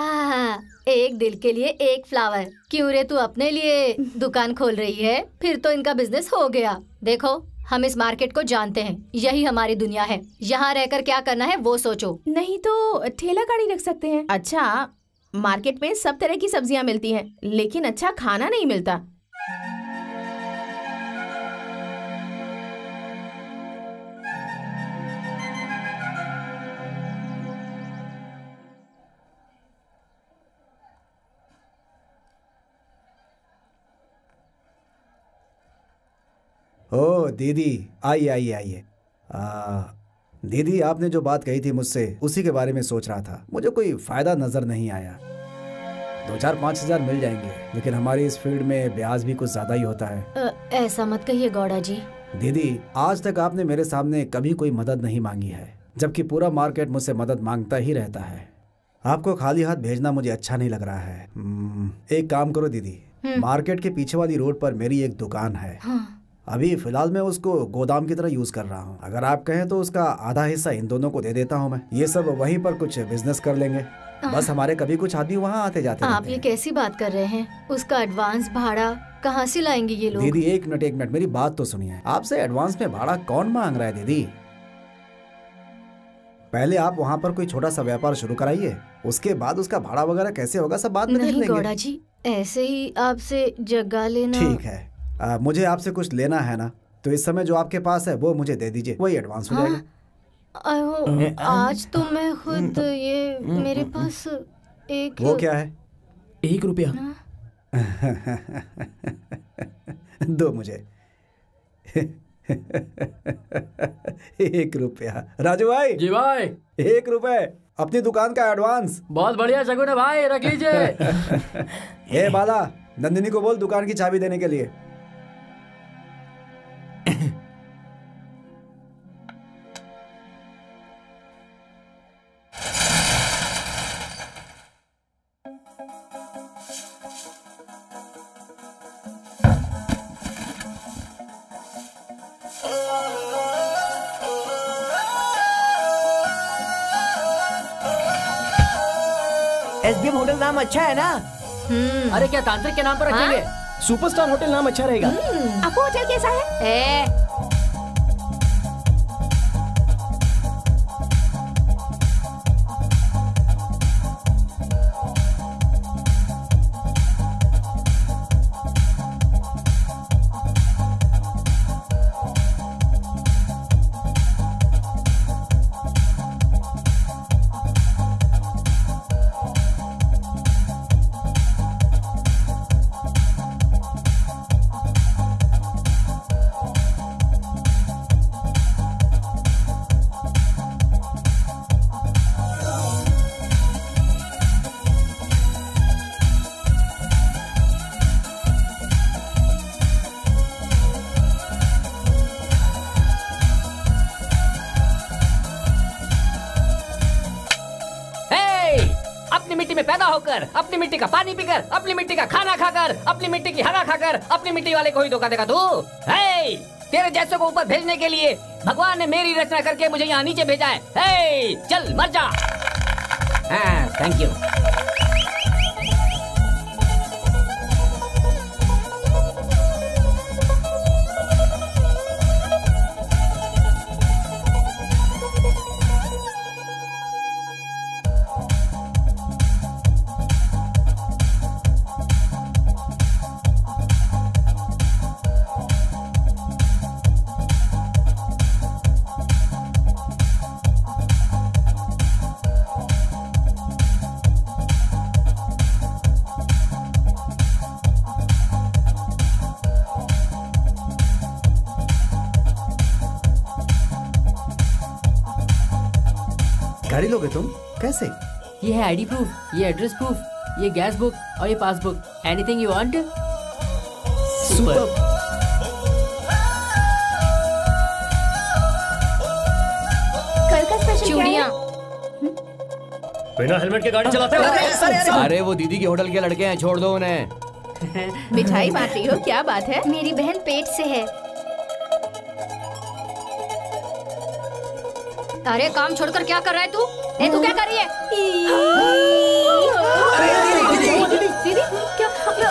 एक दिल के लिए एक फ्लावर। क्यों रे, तू अपने लिए दुकान खोल रही है? फिर तो इनका बिजनेस हो गया। देखो, हम इस मार्केट को जानते हैं, यही हमारी दुनिया है। यहाँ रहकर क्या करना है वो सोचो। नहीं तो ठेला गाड़ी रख सकते हैं। अच्छा, मार्केट में सब तरह की सब्जियाँ मिलती हैं, लेकिन अच्छा खाना नहीं मिलता। ओ दीदी, आइए आइए आइए। दीदी, आपने जो बात कही थी मुझसे, उसी के बारे में सोच रहा था। मुझे कोई फायदा नजर नहीं आया। 2-4-5 हजार मिल जाएंगे, लेकिन हमारी इस फील्ड में ब्याज भी कुछ ज्यादा ही होता है। ऐसा मत कहिए गौड़ा जी। दीदी, आज तक आपने मेरे सामने कभी कोई मदद नहीं मांगी है, जबकि पूरा मार्केट मुझसे मदद मांगता ही रहता है। आपको खाली हाथ भेजना मुझे अच्छा नहीं लग रहा है। एक काम करो दीदी, मार्केट के पीछे वाली रोड पर मेरी एक दुकान है। अभी फिलहाल मैं उसको गोदाम की तरह यूज कर रहा हूँ। अगर आप कहें तो उसका आधा हिस्सा इन दोनों को दे देता हूँ मैं। ये सब वहीं पर कुछ बिजनेस कर लेंगे। बस हमारे कभी कुछ आदमी वहाँ आते जाते आप ये कैसी बात कर रहे हैं? उसका एडवांस भाड़ा कहाँ से लाएंगे ये लोग? दीदी, एक मिनट मेरी बात तो सुनिए। आपसे एडवांस में भाड़ा कौन मांग रहा है दीदी? पहले आप वहाँ पर कोई छोटा सा व्यापार शुरू कराइए, उसके बाद उसका भाड़ा वगैरह कैसे होगा सब बाद में देख लेंगे। गौड़ा जी, ऐसे ही आपसे जगह लेना। ठीक है, मुझे आपसे कुछ लेना है ना, तो इस समय जो आपके पास है वो मुझे दे दीजिए, वही एडवांस हो जाएगा। आज तो मैं खुद ये मेरे पास एक। वो क्या है? 1 रुपया। दो मुझे। 1 रुपया। राजू भाई। जी भाई। 1 रुपए अपनी दुकान का एडवांस। बहुत बढ़िया शगुन है भाई, रख लीजिए। ये बाला, नंदिनी को बोल दुकान की चाबी देने के लिए। SBM होटल नाम अच्छा है ना? अरे क्या तांत्रिक के नाम पर रखेंगे? सुपरस्टार होटल नाम अच्छा रहेगा। आपको होटल कैसा है? में पैदा होकर, अपनी मिट्टी का पानी पीकर, अपनी मिट्टी का खाना खाकर, अपनी मिट्टी की हवा खाकर, अपनी मिट्टी वाले को ही धोखा देगा तू? हे, तेरे जैसों को ऊपर भेजने के लिए भगवान ने मेरी रचना करके मुझे यहाँ नीचे भेजा है। हे, चल मर जा। हाँ, थैंक यू। गाड़ी लोगे तुम? कैसे? ये है आईडी प्रूफ, ये एड्रेस प्रूफ, ये गैस बुक और ये passbook. Anything you want? Super. कल का स्पेशल चूड़ियाँ। बिना हेलमेट के गाड़ी चलाते हो? अरे वो दीदी के होटल के लड़के हैं, छोड़ दो उन्हें। मिठाई बांट रही हो, क्या बात है? मेरी बहन पेट से है। अरे काम छोड़कर क्या कर रहा है तू? तू क्या कर रही है? दीदी क्या?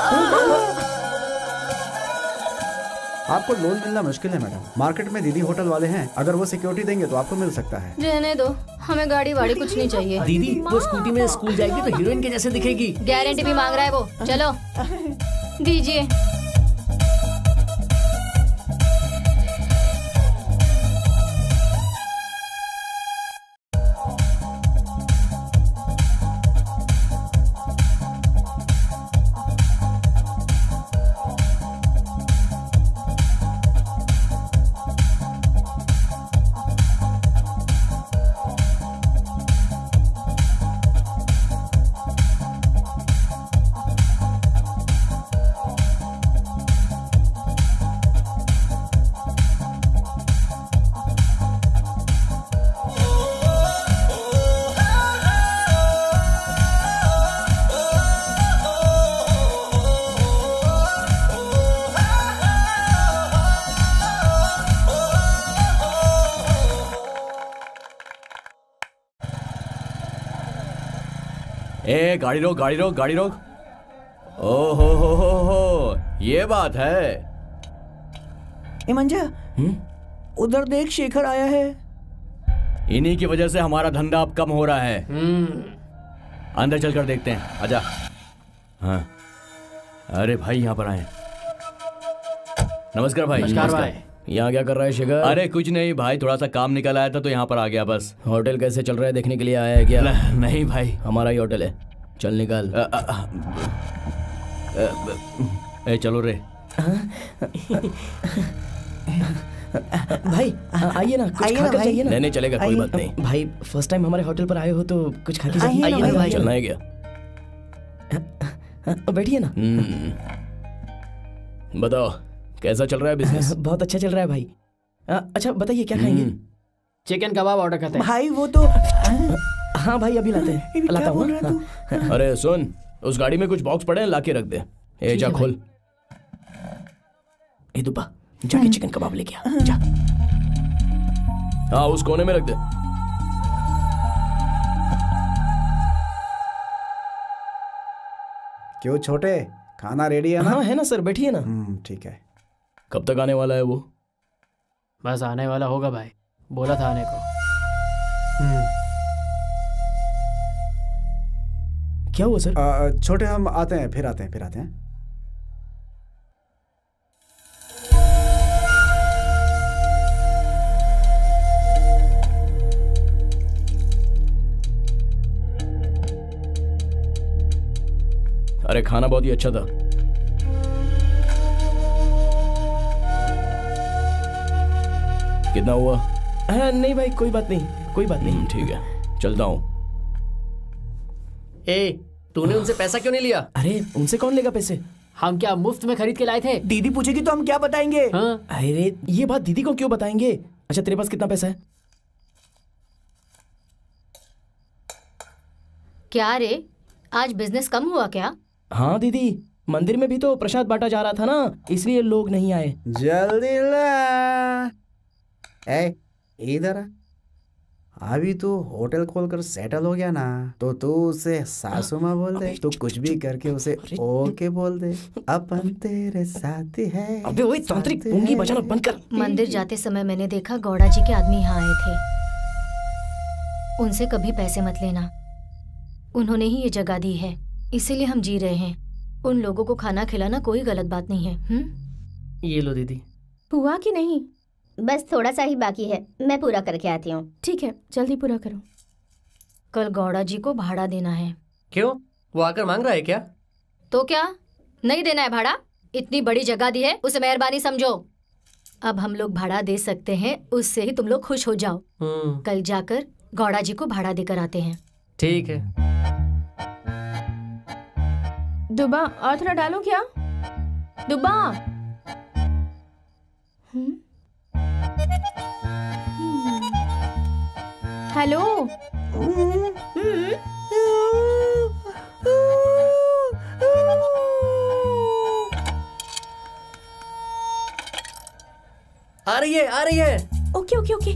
आपको लोन मिलना मुश्किल है मैडम। मार्केट में दीदी होटल वाले हैं, अगर वो सिक्योरिटी देंगे तो आपको मिल सकता है। रहने दो, हमें गाड़ी वाड़ी कुछ नहीं चाहिए। दीदी वो स्कूटी में स्कूल जाएगी तो हीरोइन के जैसे दिखेगी। गारंटी भी मांग रहा है वो। चलो दीजिए। ए गाड़ी रोक, गाड़ी रोक, गाड़ी रोक। ओ हो, ये बात है। ए मंजा, उधर देख, शेखर आया है। इन्हीं की वजह से हमारा धंधा अब कम हो रहा है। अंदर चलकर देखते हैं, आजा। हाँ, अरे भाई यहाँ पर आए। नमस्कार भाई। नमस्कार भाई। यहाँ क्या कर रहा है शेखर? अरे कुछ नहीं भाई, थोड़ा सा काम निकल आया था तो यहाँ पर आ गया बस। होटल कैसे चल रहा है देखने के लिए आया है क्या? नहीं भाई, हमारा ही होटल है, चल निकाल। ए चलो रे। भाई आइए ना, कुछ खा कर जाइए ना। नहीं चलेगा, कोई बात नहीं। भाई फर्स्ट टाइम हमारे होटल पर आए हो तो कुछ खा के जाइए। आइए ना भाई, चलना है क्या? बैठिए ना। बताओ कैसा चल रहा है बिजनेस? बहुत अच्छा चल रहा है भाई। अच्छा बताइए क्या खाएंगे? चिकन कबाब ऑर्डर करते हैं। भाई वो तो हाँ भाई अभी लाते हैं, लाता हूँ। अरे सुन, उस गाड़ी में कुछ बॉक्स पड़े हैं, लाके रख दे। ए जा खोल। ए दुब्बा, जाके चिकन कबाब लेके आ, जा। हाँ उस कोने में रख दे। क्यों छोटे, खाना रेडी है ना? हाँ है ना सर, बैठिए ना। ठीक है। कब तक आने वाला है वो? बस आने वाला होगा भाई, बोला था आने को। क्या हुआ सर? छोटे हम आते हैं, फिर आते हैं। अरे खाना बहुत ही अच्छा था। कितना हुआ? नहीं भाई कोई बात नहीं। ठीक है, चलता हूँ। ए, तूने उनसे पैसा क्यों नहीं लिया? अरे उनसे कौन लेगा पैसे? हम क्या मुफ्त में खरीद के लाए थे? दीदी पूछेगी तो हम क्या बताएंगे? हाँ? अरे ये बात दीदी को क्यों बताएंगे? अच्छा तेरे पास कितना पैसा है? क्या रे, आज बिजनेस कम हुआ क्या? हाँ दीदी, मंदिर में भी तो प्रसाद बांटा जा रहा था ना, इसलिए लोग नहीं आए। जल्दी ला। ए, इधर आ। अभी तू होटल खोलकर सेटल हो गया ना, तो तू उसे सासू माँ बोल दे। तू कुछ भी करके उसे ओके बोल दे। अपन तेरे साथ है। अबे वही तांत्रिक पुंगी बजाना बंद कर। मंदिर जाते समय मैंने देखा गौड़ा जी के आदमी यहाँ आए थे। उनसे कभी पैसे मत लेना, उन्होंने ही ये जगह दी है, इसीलिए हम जी रहे हैं। उन लोगों को खाना खिलाना कोई गलत बात नहीं है। ये लो दीदी। हुआ कि नहीं? बस थोड़ा सा ही बाकी है, मैं पूरा करके आती हूँ। ठीक है, जल्दी पूरा करो। कल गौड़ा जी को भाड़ा देना है। क्यों, वो आकर मांग रहा है क्या? तो क्या नहीं देना है भाड़ा? इतनी बड़ी जगह दी है, उसे मेहरबानी समझो। अब हम लोग भाड़ा दे सकते हैं, उससे ही तुम लोग खुश हो जाओ। कल जाकर गौड़ा जी को भाड़ा देकर आते हैं। ठीक है। दुबा और थोड़ा डालो क्या? दुबा। हेलो। आ रही है, आ रही है। Okay okay okay.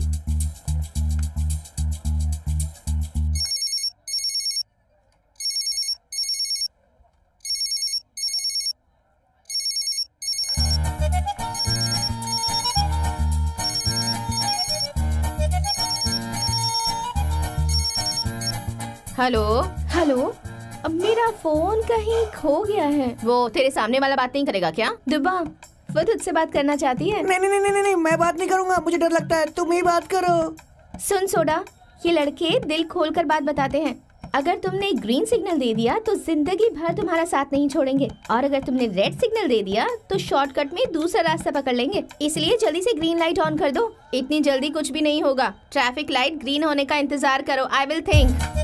Hello hello. अब मेरा फोन कहीं खो गया है। वो तेरे सामने वाला बात नहीं करेगा क्या? दुबा, वो तुझसे बात करना चाहती है। नहीं नहीं नहीं नहीं, मैं बात नहीं करूंगा, मुझे डर लगता है, तुम ही बात करो। सुन सोडा, ये लड़के दिल खोलकर बात बताते हैं। अगर तुमने ग्रीन सिग्नल दे दिया तो जिंदगी भर तुम्हारा साथ नहीं छोड़ेंगे, और अगर तुमने रेड सिग्नल दे दिया तो शॉर्टकट में दूसरा रास्ता पकड़ लेंगे। इसलिए जल्दी से ग्रीन लाइट ऑन कर दो। इतनी जल्दी कुछ भी नहीं होगा। ट्रैफिक लाइट ग्रीन होने का इंतजार करो। I will think.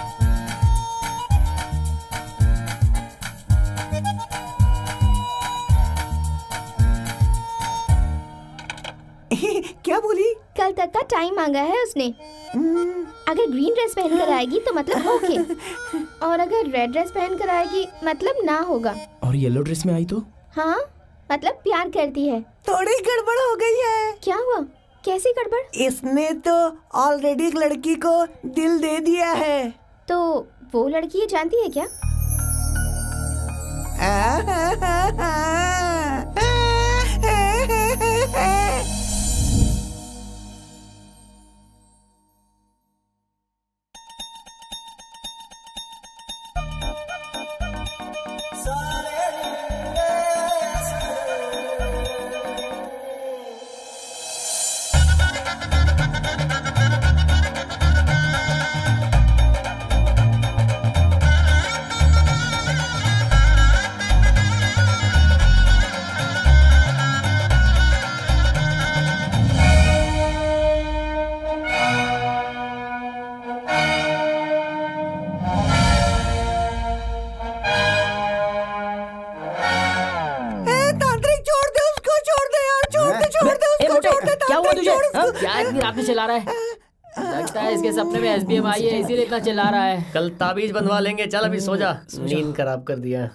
क्या बोली? कल तक का टाइम मांगा है उसने। अगर ग्रीन ड्रेस पहन कर आएगी तो मतलब ओके, और अगर रेड ड्रेस पहन कर आएगी मतलब ना होगा। और येलो ड्रेस में आई तो? हाँ, मतलब प्यार करती है। थोड़ी गड़बड़ हो गई है। क्या हुआ? कैसी गड़बड़? इसने तो ऑलरेडी एक लड़की को दिल दे दिया है। तो वो लड़की ये जानती है क्या? क्या इतनी रात में चिल्ला रहा है? लगता है इसके सपने में एसबीएम आई है, इसीलिए इतना चिल्ला रहा है। कल ताबीज बनवा लेंगे। चल अभी सो जा, नींद खराब कर दिया।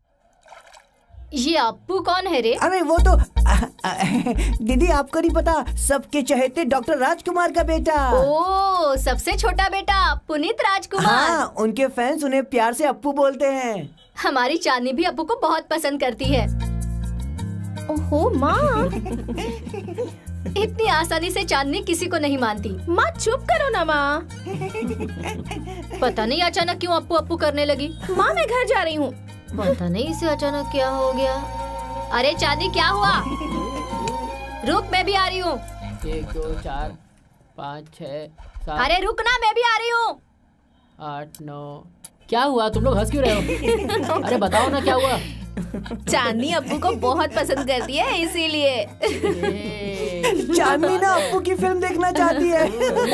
ये अप्पू कौन है रे? अरे वो तो दीदी आपको नहीं पता, सबके चहेते डॉक्टर राजकुमार का बेटा। ओ, सबसे छोटा बेटा पुनीत राजकुमार। हाँ, उनके फैंस उन्हें प्यार से अप्पू बोलते हैं। हमारी चांदनी भी अप्पू को बहुत पसंद करती है। ओहो माँ, इतनी आसानी से चांदनी किसी को नहीं मानती। माँ चुप करो ना माँ। पता नहीं अचानक क्यों अप्पू अप्पू करने लगी। माँ मैं घर जा रही हूँ। पता नहीं इसे अचानक क्या हो गया। अरे चांदनी क्या हुआ? रुक, मैं भी आ रही हूँ। 1 2 4 5 6 7। अरे रुक ना, मैं भी आ रही हूँ। 8 9। क्या हुआ? तुम लोग हंस क्यों रहे हो? अरे बताओ ना क्या हुआ? चांदनी अप्पू को बहुत पसंद करती है, इसीलिए। चांदनी ना अप्पू की फिल्म देखना चाहती है।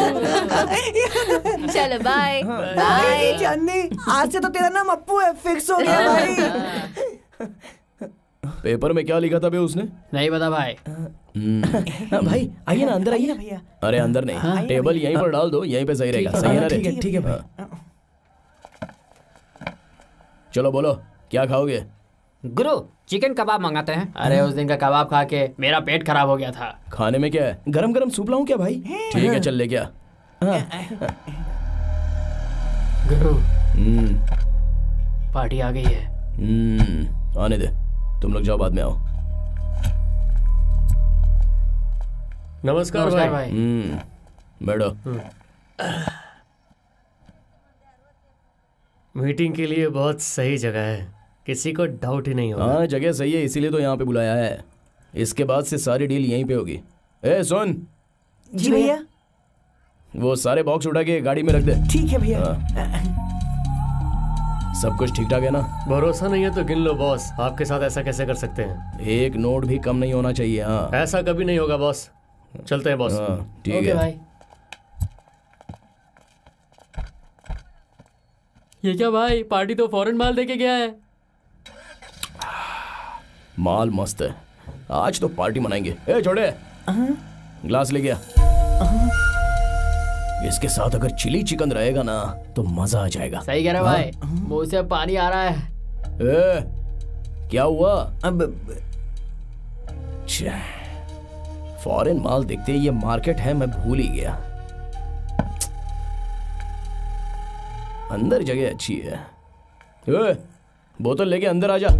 चलो बाय बाय। चांदनी, आज से तो तेरा नाम अप्पू है, फिक्स हो गया भाई। पेपर में क्या लिखा था बे उसने? नहीं पता भाई। भाई आइए ना, अंदर आइए भैया। अरे अंदर नहीं, टेबल यहीं पर डाल दो, यहीं पे सही रहेगा। सही है ना रे? ठीक है भाई। चलो बोलो क्या खाओगे? गुरु चिकन कबाब मंगाते हैं। अरे उस दिन का कबाब खा के मेरा पेट खराब हो गया था। खाने में क्या है? गरम गरम सूप लाऊं क्या भाई? ठीक है चल ले क्या। गुरु पार्टी आ गई है। आने दे, तुम लोग जाओ बाद में आओ। नमस्कार भाई। बैठो। मीटिंग के लिए बहुत सही जगह है, किसी को डाउट ही नहीं होगा। हाँ जगह सही है, इसीलिए तो यहाँ पे बुलाया है। इसके बाद से सारी डील यहीं पे होगी। ए सुन। जी भैया। वो सारे बॉक्स उठा के गाड़ी में रख दे। ठीक है भैया। सब कुछ ठीक ठाक है ना? भरोसा नहीं है तो गिन लो बॉस, आपके साथ ऐसा कैसे कर सकते हैं? एक नोट भी कम नहीं होना चाहिए। हाँ ऐसा कभी नहीं होगा बॉस। चलते हैं बॉस। ठीक है भाई। ये क्या भाई, पार्टी तो फॉरेन माल देके गया है। माल मस्त है, आज तो पार्टी मनाएंगे। ए छोड़े, ग्लास ले गया। इसके साथ अगर चिली चिकन रहेगा ना तो मजा आ जाएगा। सही कह रहे भाई, मुंह से पानी आ रहा है। ए, क्या हुआ? अब फॉरेन माल देखते ये मार्केट है, मैं भूल ही गया। अंदर जगह अच्छी है। ए, बोतल लेके अंदर आ जा।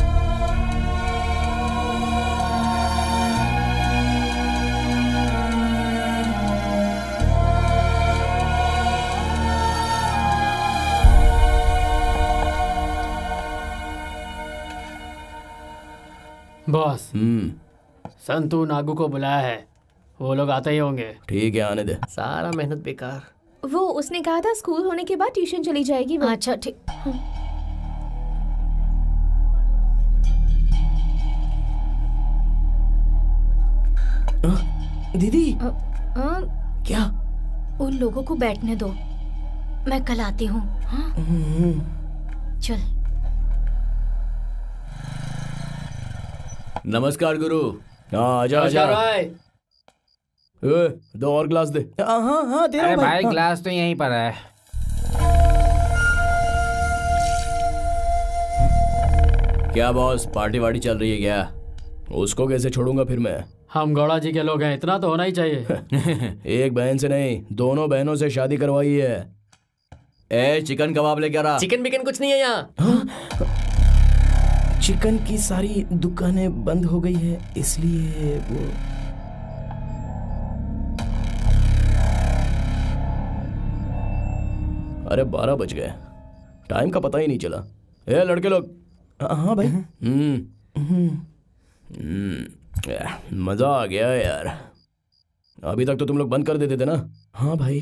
बॉस संतू नागू को बुलाया है, वो लोग आते ही होंगे। ठीक है आने दे। सारा मेहनत बेकार। वो उसने कहा था स्कूल होने के बाद ट्यूशन चली जाएगी वो। अच्छा ठीक। दीदी क्या? उन लोगों को बैठने दो, मैं कल आती हूँ। हाँ? चल। नमस्कार गुरु। हाँ आजा आजा। दो और ग्लास दे। हाँ हाँ दे रहा अरे हूँ भाई ग्लास तो यहीं पर है। क्या बॉस, पार्टी वार्टी चल रही है क्या? उसको कैसे छोड़ूंगा फिर मैं? हम गौड़ा जी के लोग हैं, इतना तो होना ही चाहिए। एक बहन से नहीं, दोनों बहनों से शादी करवाई है। ए चिकन कबाब लेके आ रहा। चिकन बिकन कुछ नहीं है यहाँ। चिकन की सारी दुकानें बंद हो गई है, इसलिए वो अरे 12 बज गए, टाइम का पता ही नहीं चला। ए लड़के लोग। हाँ भाई। मजा आ गया यार। अभी तक तो तुम लोग बंद कर देते थे ना? हाँ भाई।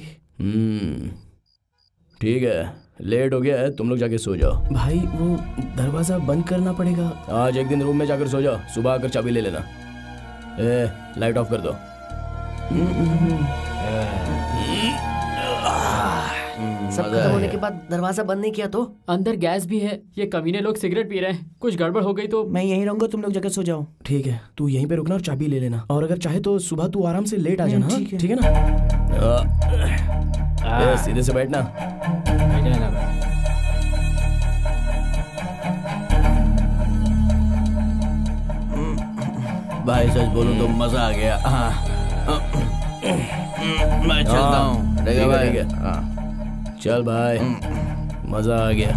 ठीक है, लेट हो गया है, तुम लोग जाके सो जाओ। भाई वो दरवाजा बंद करना पड़ेगा। आज एक दिन रूम में जाकर सो जाओ, सुबह आकर चाबी ले लेना। ए लाइट ऑफ कर दो। सब खत्म होने के बाद दरवाजा बंद नहीं किया तो? अंदर गैस भी है, ये कमीने लोग सिगरेट पी रहे हैं, कुछ गड़बड़ हो गई तो। मैं यहीं रहूंगा, तुम लोग जगह सो जाओ। ठीक है, तू यहीं पे रुकना और चाबी ले लेना, और अगर चाहे तो सुबह तू आराम से लेट आ जाना। ठीक है ना? सीधे से बैठना। भाई सच बोलूं तो मजा आ गया। मैं चलता हूँ। ठीक है। चल भाई, मजा आ गया।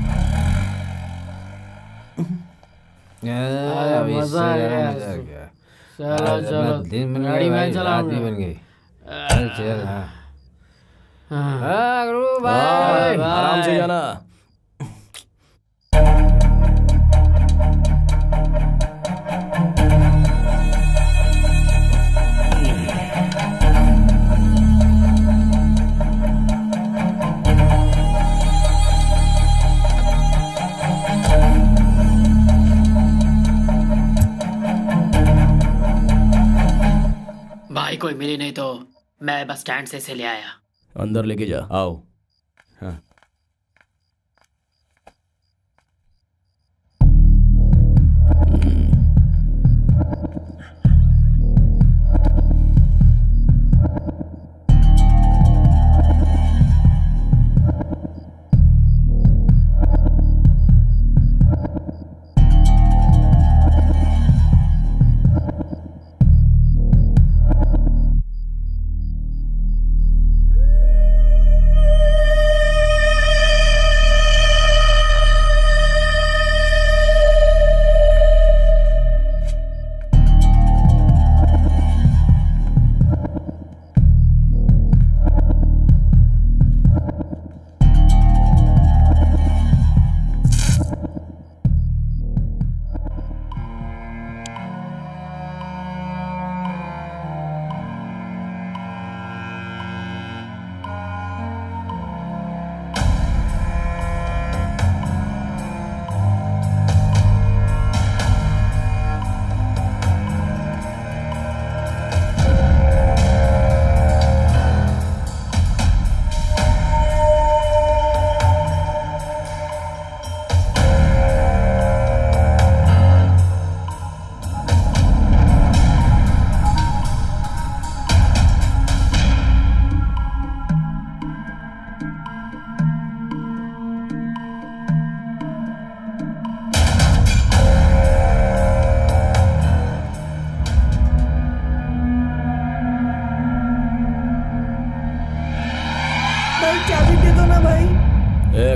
मजा आ गया। चलो चलो, गाड़ी में चलाऊंगा। बन गई। चल चल। गुरु भाई आराम से जाना। भाई कोई मिली नहीं तो मैं बस स्टैंड से इसे ले आया। अंदर लेके जा। आओ। हाँ।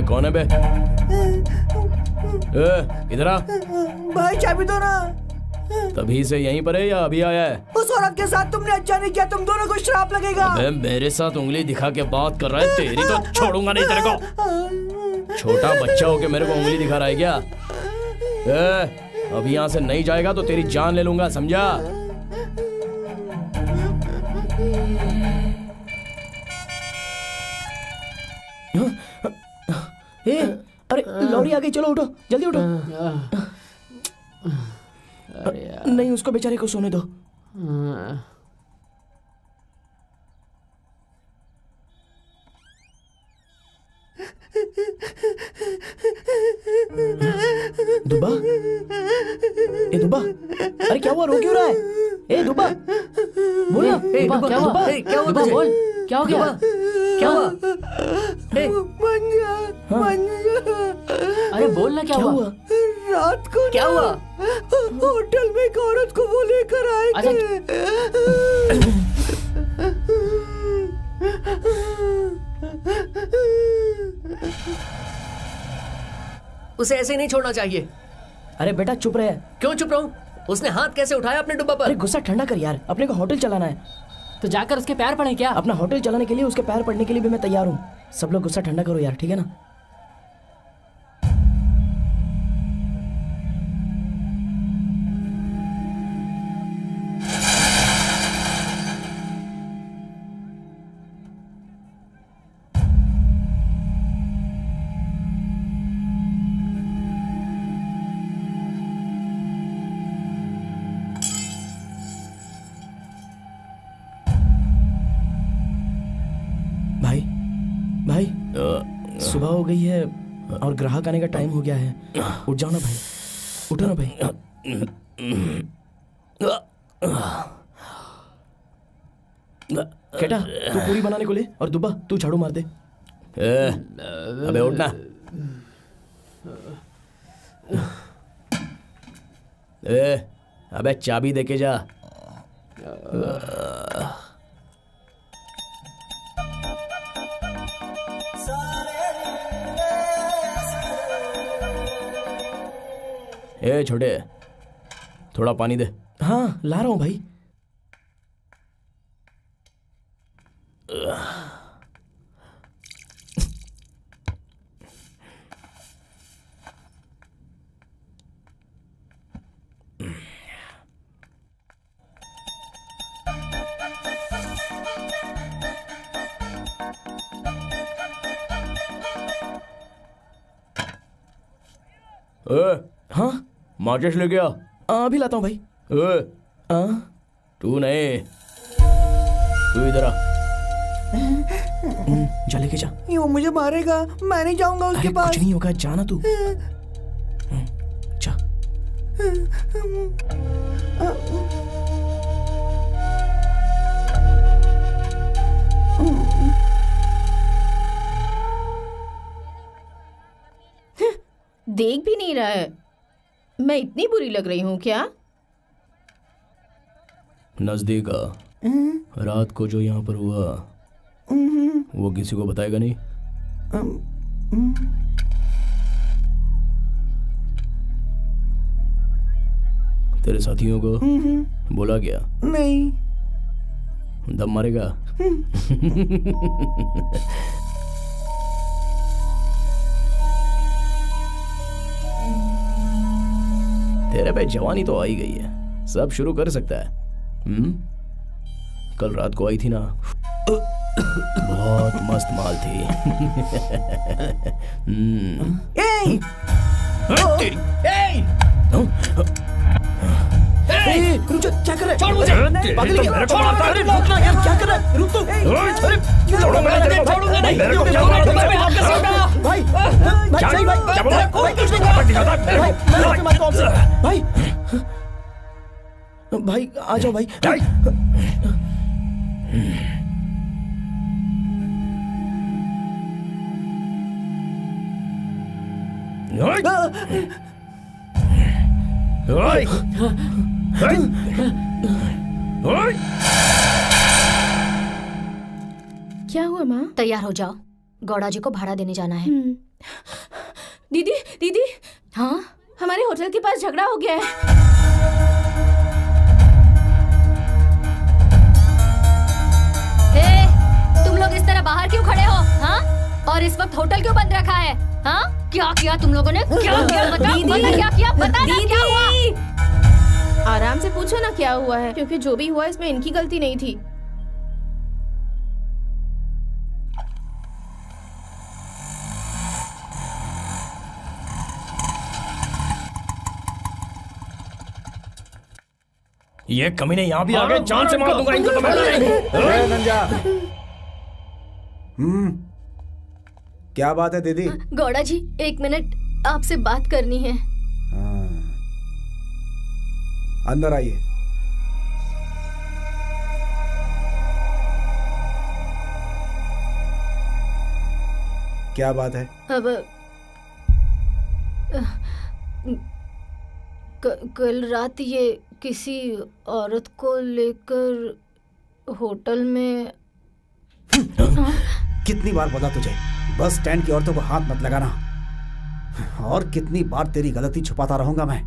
कौन है बे? इधर आ। भाई चाबी दो ना। तभी से यहीं पर है या अभी आया है? उस औरत के साथ तुमने अच्छा नहीं किया, तुम दोनों को श्राप लगेगा। अबे मेरे साथ उंगली दिखा के बात कर रहा है, तेरी तो छोड़ूंगा नहीं तेरे को। छोटा बच्चा होके मेरे को उंगली दिखा रहा है क्या? अभी यहाँ से नहीं जाएगा तो तेरी जान ले लूंगा, समझा? अरे लौरी आ गई, चलो उठो, जल्दी उठो। नहीं, उसको बेचारे को सोने दो। दुबा, ए दुबा, अरे क्या हुआ, रो क्यों रहा है? ए दुबा, बोल ना। दुबा, क्या हुआ? क्या हुआ तुझे? बोल, क्या हो गया? क्या हुआ? अरे बोल ना, क्या हुआ? रात को क्या हुआ? होटल में एक औरत को वो लेकर आए थे। उसे ऐसे नहीं छोड़ना चाहिए। अरे बेटा चुप रहे। क्यों चुप रहूं? उसने हाथ कैसे उठाया अपने डब्बा पर? अरे गुस्सा ठंडा कर यार, अपने को होटल चलाना है तो जाकर उसके पैर पड़े क्या? अपना होटल चलाने के लिए उसके पैर पड़ने के लिए भी मैं तैयार हूँ। सब लोग गुस्सा ठंडा करो यार, ठीक है ना? सुबह हो गई है और ग्राहक आने का टाइम हो गया है। उठ जाओ ना भाई, उठो ना भाई। केटा तू पूरी बनाने को ले और दुब्बा तू झाड़ू मार दे। अबे उठना। अबे चाबी देके जा। ए छोटे, थोड़ा पानी दे। हाँ ला रहा हूं भाई। हाँ माचिस ले गया? अभी लाता हूँ भाई। तू नहीं, तू इधर आ। जा लेके जा। ये वो मुझे मारेगा, मैं नहीं जाऊंगा उसके पास। कुछ नहीं होगा, जाना तू। जा। देख भी नहीं रहा है। मैं इतनी बुरी लग रही हूँ क्या? नजदीक आ। रात को जो यहाँ पर हुआ वो किसी को बताएगा नहीं? तेरे साथियों को बोला क्या? नहीं। दम मारेगा? तेरे पे जवानी तो आई गई है, सब शुरू कर सकता है। कल रात को आई थी ना, बहुत मस्त माल थी। रुक जा, क्या कर रहा है? छोड़ मुझे। पागल है क्या? छोड़ अरे रोकना यार, क्या कर रहा है? रुक तो। अरे छोड़ो मैं तेरे को, छोड़ूंगा नहीं। मेरे को क्या मार दो भाई? भाई सही भाई, क्या बोल रहा है? कोई कुछ नहीं कर सकता भाई। मैं आपसे मारता हूं आपसे भाई। भाई आ जाओ भाई। क्या हुआ माँ? तैयार हो जाओ, गौड़ा जी को भाड़ा देने जाना है। दीदी दीदी, हाँ हमारे होटल के पास झगड़ा हो गया है। तुम लोग इस तरह बाहर क्यों खड़े हो? हाँ? और इस वक्त होटल क्यों बंद रखा है? हाँ? क्या किया तुम लोगों ने? क्या किया? बता क्या किया? बता ना क्या हुआ? आराम से पूछो ना क्या हुआ है, क्योंकि जो भी हुआ इसमें इनकी गलती नहीं थी। ये कमीने यहाँ भी आ गए, जान से मार दूंगा इनको तो मैं। नंजा, क्या बात है दीदी? गौड़ा जी, 1 मिनट आपसे बात करनी है। अंदर आइए। क्या बात है? अब कल रात ये किसी औरत को लेकर होटल में कितनी बार बोला तुझे बस स्टैंड की औरतों को हाथ मत लगाना, और कितनी बार तेरी गलती छुपाता रहूंगा मैं।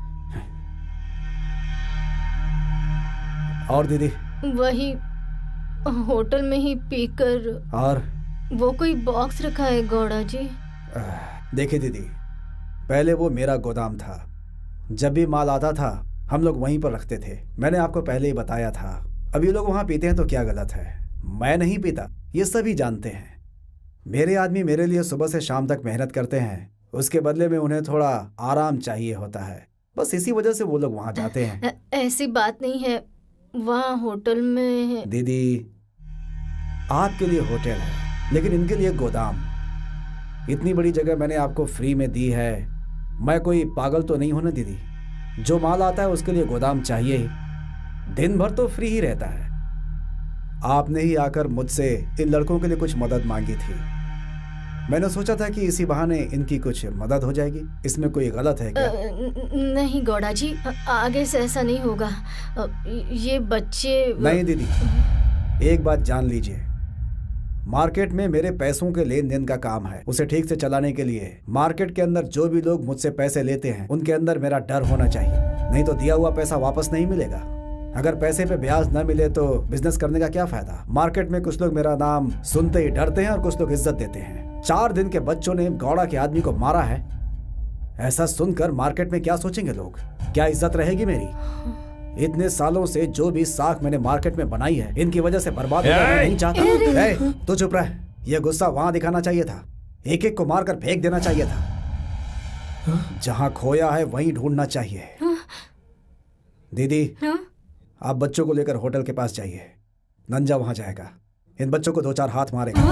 और दीदी? वही होटल में ही पीकर। और वो कोई बॉक्स रखा है गौड़ा जी। देखिए दीदी, पहले वो मेरा गोदाम था, जब भी माल आता था हम लोग वहीं पर रखते थे। मैंने आपको पहले ही बताया था। अब ये लोग वहां पीते हैं तो क्या गलत है? मैं नहीं पीता, ये सभी जानते हैं। मेरे आदमी मेरे लिए सुबह से शाम तक मेहनत करते हैं, उसके बदले में उन्हें थोड़ा आराम चाहिए होता है, बस इसी वजह से वो लोग वहां जाते हैं। ऐसी बात नहीं है, वहाँ होटल में। दीदी, आपके लिए होटल है लेकिन इनके लिए गोदाम। इतनी बड़ी जगह मैंने आपको फ्री में दी है, मैं कोई पागल तो नहीं हूं ना दीदी। जो माल आता है उसके लिए गोदाम चाहिए ही, दिन भर तो फ्री ही रहता है। आपने ही आकर मुझसे इन लड़कों के लिए कुछ मदद मांगी थी, मैंने सोचा था कि इसी बहाने इनकी कुछ मदद हो जाएगी। इसमें कोई गलत है क्या? नहीं गौड़ा जी, आगे से ऐसा नहीं होगा। ये बच्चे। नहीं दीदी, एक बात जान लीजिए, मार्केट में मेरे पैसों के लेन देन का काम है। उसे ठीक से चलाने के लिए मार्केट के अंदर जो भी लोग मुझसे पैसे लेते हैं उनके अंदर मेरा डर होना चाहिए, नहीं तो दिया हुआ पैसा वापस नहीं मिलेगा। अगर पैसे पे ब्याज न मिले तो बिजनेस करने का क्या फायदा? मार्केट में कुछ लोग मेरा नाम सुनते ही डरते हैं और कुछ लोग इज्जत देते हैं। 4 दिन के बच्चों ने गौड़ा के आदमी को मारा है, ऐसा सुनकर मार्केट में क्या सोचेंगे लोग? क्या इज्जत रहेगी मेरी? इतने सालों से जो भी साख मैंने मार्केट में बनाई है इनकी वजह से बर्बाद होना मैं नहीं चाहता। तू चुप रह, ये गुस्सा वहां दिखाना चाहिए था, एक एक को मारकर फेंक देना चाहिए था। जहां खोया है वहीं ढूंढना चाहिए। दीदी, आप बच्चों को लेकर होटल के पास जाइए, नंजा वहां जाएगा, इन बच्चों को 2-4 हाथ मारेगा।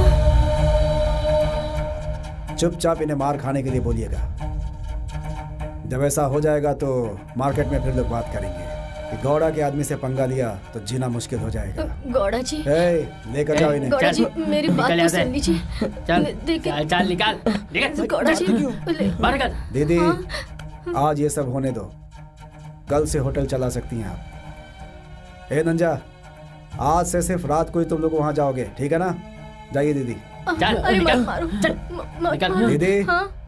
चुपचाप इन्हें मार खाने के लिए बोलिएगा। जब ऐसा हो जाएगा तो मार्केट में फिर लोग बात करेंगे कि गौड़ा के आदमी से पंगा लिया तो जीना मुश्किल हो जाएगा। गौड़ा जी, लेकर जाओ इन्हें। गौड़ा जी, मेरी बात तो सुन लीजिए। चल चल निकाल गौड़ा जी, बाहर निकाल। दीदी, आज ये सब होने दो, कल से होटल चला सकती हैं आप। नंजा, आज से सिर्फ रात को ही तुम लोग वहां जाओगे, ठीक है ना? जाइए दीदी। चल निकाल, निकाल। दीदी,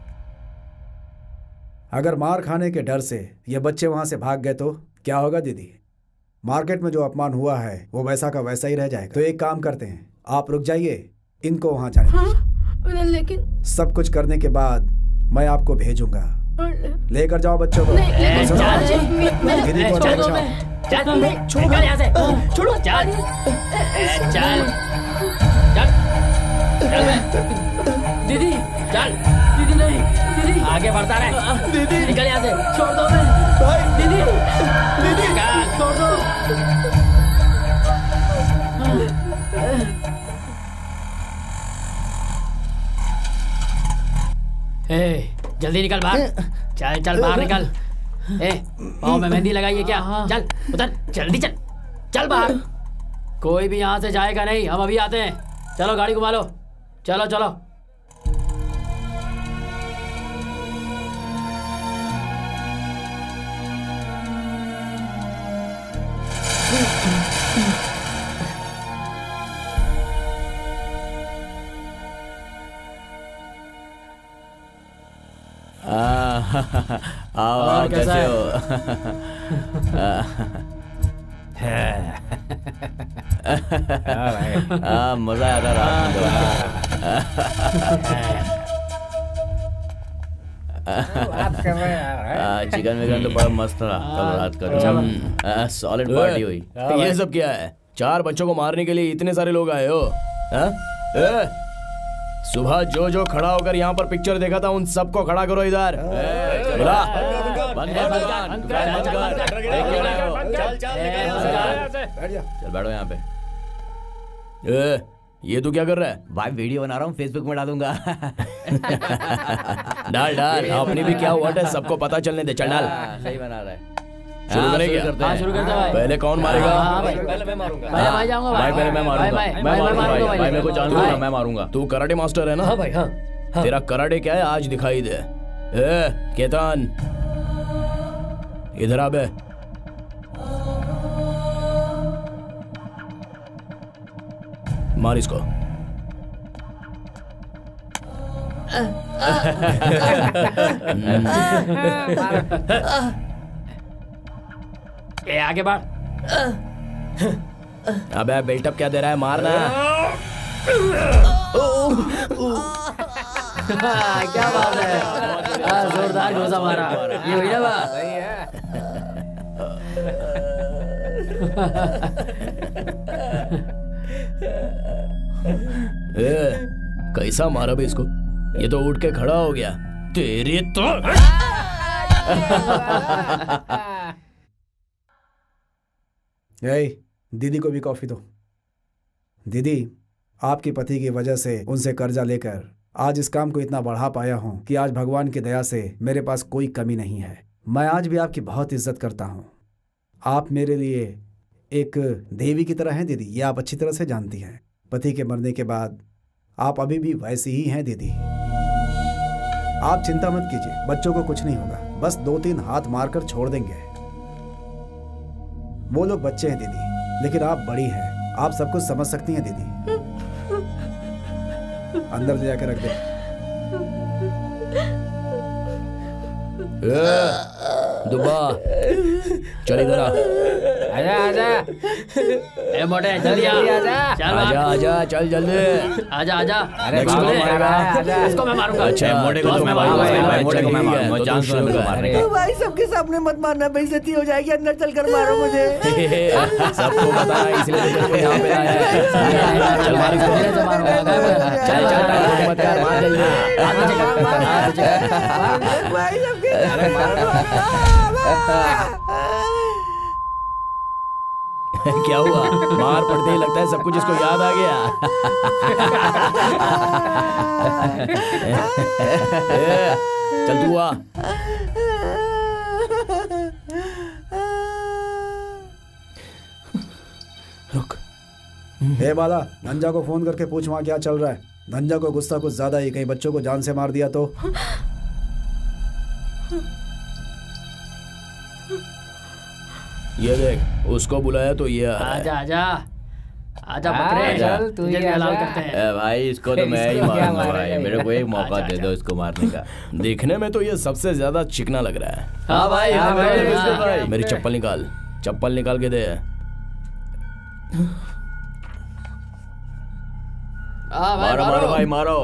अगर मार खाने के डर से ये बच्चे वहां से भाग गए तो क्या होगा दीदी? मार्केट में जो अपमान हुआ है वो वैसा का वैसा ही रह जाएगा। तो एक काम करते हैं, आप रुक जाइए, इनको वहां जाने दीजिए। लेकिन सब कुछ करने के बाद मैं आपको भेजूंगा। लेकर जाओ बच्चों को। दीदी को छोड़ो यहाँ से, छोड़ो। चल चल दीदी, चल दीदी, नहीं दीदी, आगे बढ़ता रहे दीदी, निकल यहाँ से, छोड़ दो दीदी, दीदी छोड़ दो। जल्दी निकल बाहर, चल चल बाहर निकल। पाँव में मेहंदी लगाई है क्या? चल उधर, जल्दी चल, चल बाहर। कोई भी यहाँ से जाएगा नहीं, हम अभी आते हैं। चलो गाड़ी घुमा लो, चलो चलो। आओ, कैसे हो? मजा आता रहा। चिकन विकन तो बड़ा मस्त था कल रात का। सॉलिड पार्टी हुई। ये सब क्या है? 4 बच्चों को मारने के लिए इतने सारे लोग आए हो? सुबह जो खड़ा होकर यहाँ पर पिक्चर देखा था उन सबको खड़ा करो इधर। चल बैठो यहाँ पे। ये तू क्या कर रहा है? भाई वीडियो बना रहा हूँ, फेसबुक में डालूंगा। डाल अपनी भी क्या हुआ है सबको पता चलने दे। चल डाल। सही बना रहा है। शुरू करेंगे? शुरू करते हैं। पहले कौन मारेगा? पहले मैं मारूंगा। भाई जाऊंगा भाई पहले मैं मारूंगा। भाई मेरे को चांस दो, मैं मारूंगा। तू कराटे मास्टर है ना? हाँ भाई हाँ। तेरा कराटे क्या है आज दिखाई दे। केतन इधर आ बे। मार इसको। ए आगे बढ़। अबे बिल्टअप क्या दे रहा है? मारना। क्या बात है, जोरदार घोसा मारा। ये हुई ना बात। सही है। कैसा मारा बे इसको? ये तो उठ के खड़ा हो गया। तेरे तो दीदी को भी कॉफी दो। दीदी, आपके पति की वजह से उनसे कर्जा लेकर आज इस काम को इतना बढ़ा पाया हूं कि आज भगवान की दया से मेरे पास कोई कमी नहीं है। मैं आज भी आपकी बहुत इज्जत करता हूं। आप मेरे लिए एक देवी की तरह हैं दीदी, ये आप अच्छी तरह से जानती हैं। पति के मरने के बाद आप अभी भी वैसी ही हैं दीदी। आप चिंता मत कीजिए, बच्चों को कुछ नहीं होगा, बस 2-3 हाथ मारकर छोड़ देंगे। वो लोग बच्चे हैं दीदी, लेकिन आप बड़ी हैं, आप सब कुछ समझ सकती हैं दीदी। अंदर ले जाकर रख दे। दुबा चल इधर आ। आजा आजा। ए मोटे जल्दी आजा। आजा आजा चल जल्दी। आजा आजा। अरे इसको मैं मारूंगा। अच्छा मोटे को मैं मारूंगा। मोटे को मैं मारूंगा। चांस दो मेरे को मारने का। भाई सबके सामने मत मारना, बेइज्जती हो जाएगी। अंदर चलकर मारो मुझे। सबको पता है इसलिए तो यहाँ पे आया है। चल मार इसको। चल मत कर, मार जल्दी। भाई सबके क्या हुआ? मार पड़ते ही लगता है सब कुछ इसको याद आ गया। चल तू आ। रुक। हे बाला, नंजा को फोन करके पूछ वहाँ क्या चल रहा है। नंजा को गुस्सा कुछ ज्यादा ही, कहीं बच्चों को जान से मार दिया तो। ये देख, उसको बुलाया तो ये आजा आजा आजा बकरे, चल तुझे हलाल करते हैं। भाई इसको तो मैं ही मारूंगा भाई, मेरे को एक मौका दे दो इसको मारने का। देखने में तो ये सबसे ज्यादा चिकना लग रहा है। हाँ भाई, हाँ भाई। मेरी चप्पल निकाल, चप्पल निकाल के दे। मारो मारो भाई मारो।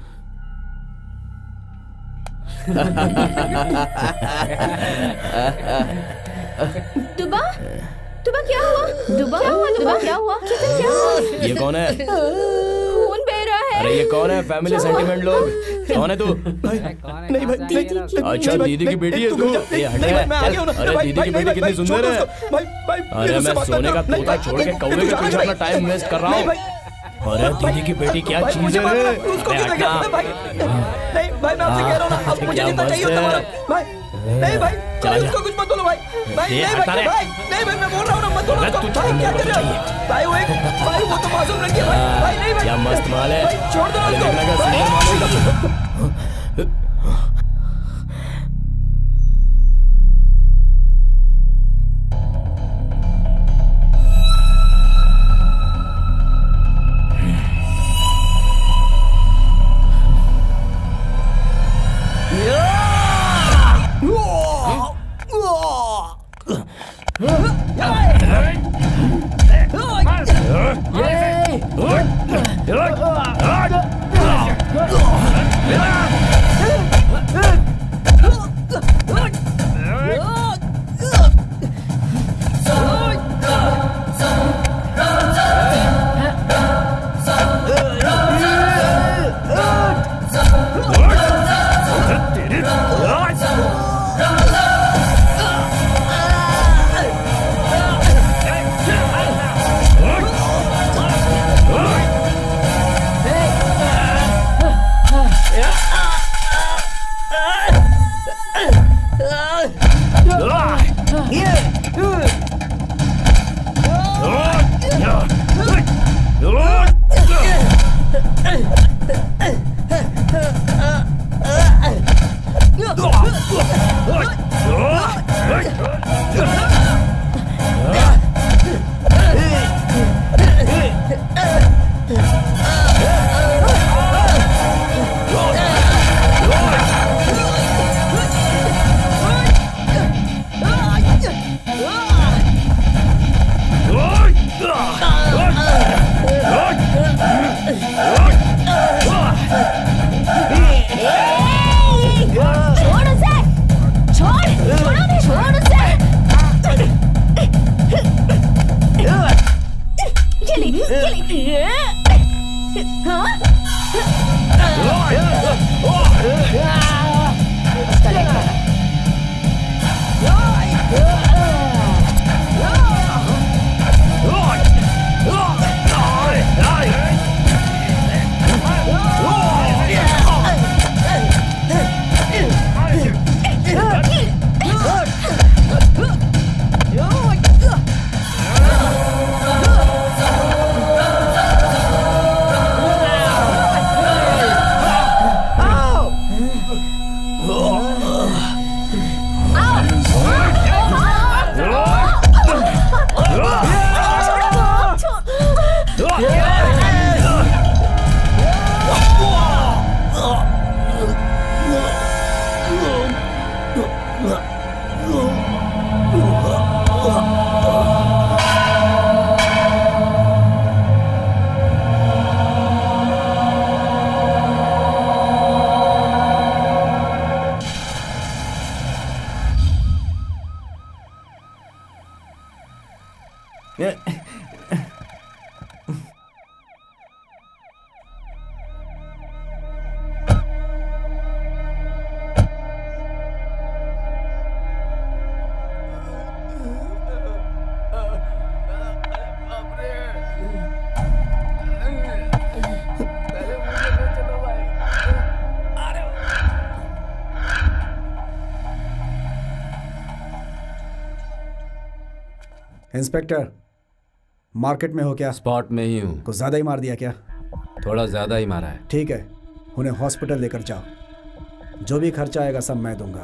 दुबा दुबा क्या हुआ? दुबा दुबा क्या हुआ? क्या हुआ? ये कौन है? खून बह रहा है। अरे ये कौन है? फैमिली सेंटिमेंट लोग। कौन है तू? नहीं भाई, अच्छा दीदी की बेटी है तू? अरे दीदी की बेटी कितनी सुंदर है। अरे मैं सोने का तोता छोड़ के कौवे के पीछे अपना टाइम वेस्ट कर रहा हूँ। अरे दीदी की बेटी क्या चीज है? नहीं भाई, मैं आपसे कह रहा हूँ ना, अब मुझे जितना चाहिए उतना मारो। भाई नहीं भाई, उसको कुछ मत बोलो भाई। भाई नहीं भाई, नहीं भाई, मैं बोल रहा हूँ ना, मत बोलो उसको। भाई क्या कर रहे हो भाई? वो तो मासूम लड़की है भाई। नहीं भाई, क्या मस्त माल है। छोड़ दो उसको। इंस्पेक्टर, मार्केट में हो क्या? स्पॉट में ही हूँ। कुछ ज्यादा ही मार दिया क्या? थोड़ा ज्यादा ही मारा है। ठीक है, उन्हें हॉस्पिटल लेकर जाओ। जो भी खर्चा आएगा सब मैं दूंगा।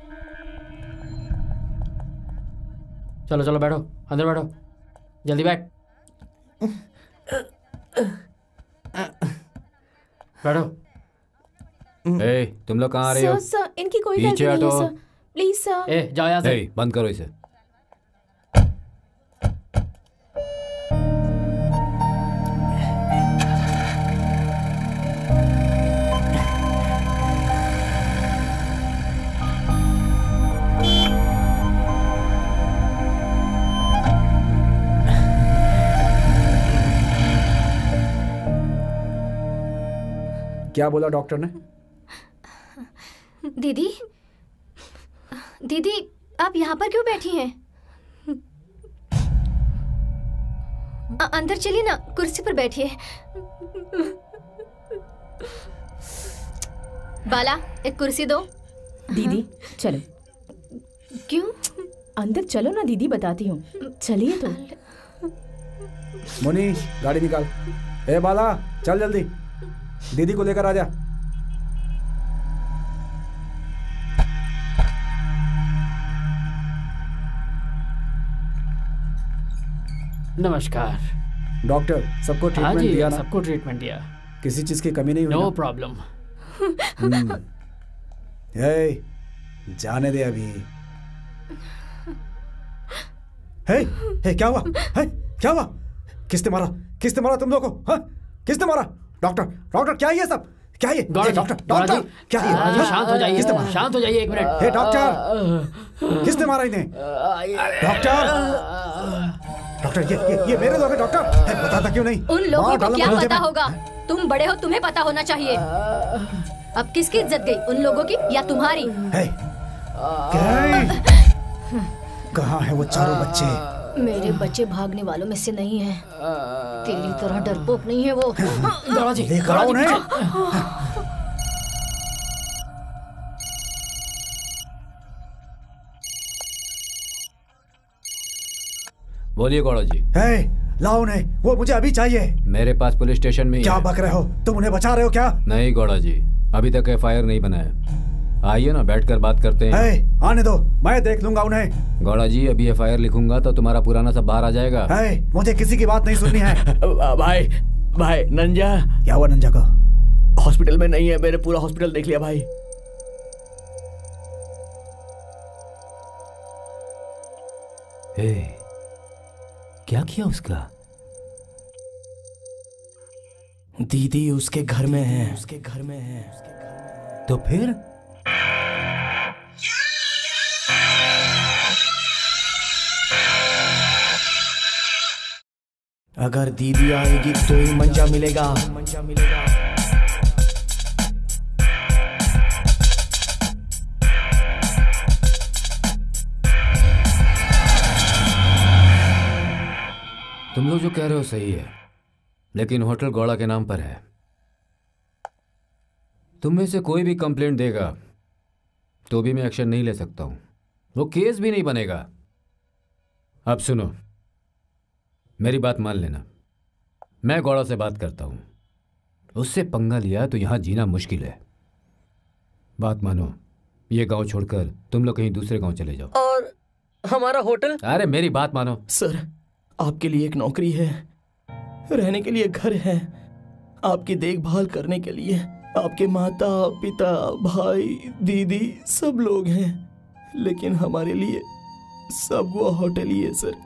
चलो चलो बैठो, अंदर बैठो, जल्दी बैठ। बैठो। ए, तुम लोग कहाँ आ रहे हो? सर, इनकी कोई पीछे गलती नहीं हटो। है सर, प्लीज सर। ए, जाओ यहाँ से। बंद करो इसे। क्या बोला डॉक्टर ने? दीदी, दीदी आप यहाँ पर क्यों बैठी हैं? अंदर चलिए ना, कुर्सी पर बैठिए। बाला, एक कुर्सी दो। दीदी चलो। क्यों? अंदर चलो ना दीदी, बताती हूँ। चलिए तो। मुनी, गाड़ी निकाल। ए बाला, चल जल्दी, दीदी को लेकर आ जा। नमस्कार डॉक्टर, सबको ट्रीटमेंट दिया ना? सबको ट्रीटमेंट दिया, किसी चीज की कमी नहीं हुई? No problem. जाने दे अभी। हे, क्या हुआ? क्या हुआ? किसने मारा तुम लोगों को? किसने मारा? डॉक्टर, क्या है ये सब? क्या है ये? डॉक्टर, क्या है ये? शांत हो जाइए, शांत हो जाइए, एक मिनट। हे डॉक्टर, किसने मारा इन्हें? डॉक्टर, ये मेरे लोग हैं डॉक्टर। बताता क्यों नहीं? उन लोगों को क्या पता होगा? तुम बड़े हो, तुम्हें पता होना चाहिए। अब किसकी इज्जत गई, उन लोगों की या तुम्हारी? कहाँ है वो चारों बच्चे? मेरे बच्चे भागने वालों में से नहीं हैं। तेरी तरह डरपोक नहीं है वो। लेकर आओ उन्हें। बोलिए गौड़ा जी। लाओ उन्हें, वो मुझे अभी चाहिए। मेरे पास पुलिस स्टेशन में ही क्या है। बक रहे हो? तुम उन्हें बचा रहे हो क्या? नहीं गौड़ा जी, अभी तक FIR नहीं बना है। आइए ना, बैठकर बात करते हैं। आने दो, मैं देख लूंगा उन्हें। गौड़ा जी, अभी FIR लिखूंगा तो तुम्हारा पुराना सब बाहर आ जाएगा। मुझे किसी की बात नहीं सुननी है। भाई नंजा। क्या हुआ नंजा को? हॉस्पिटल में नहीं है, मेरे पूरा हॉस्पिटल देख लिया भाई। क्या किया उसका? दीदी उसके घर में है। तो फिर? अगर दीदी आएगी तो ही मंजा मिलेगा। तुम लोग जो कह रहे हो सही है, लेकिन होटल गौड़ा के नाम पर है। तुम में से कोई भी कंप्लेंट देगा तो भी मैं एक्शन नहीं ले सकता हूं, वो केस भी नहीं बनेगा। अब सुनो, मेरी बात मान लेना। मैं गौड़ा से बात करता हूं, उससे पंगा लिया तो यहां जीना मुश्किल है। बात मानो, ये गांव छोड़कर तुम लोग कहीं दूसरे गांव चले जाओ। और हमारा होटल? अरे मेरी बात मानो। सर, आपके लिए एक नौकरी है, रहने के लिए घर है, आपकी देखभाल करने के लिए आपके माता पिता भाई दीदी सब लोग हैं, लेकिन हमारे लिए सब वो होटल ही है सर।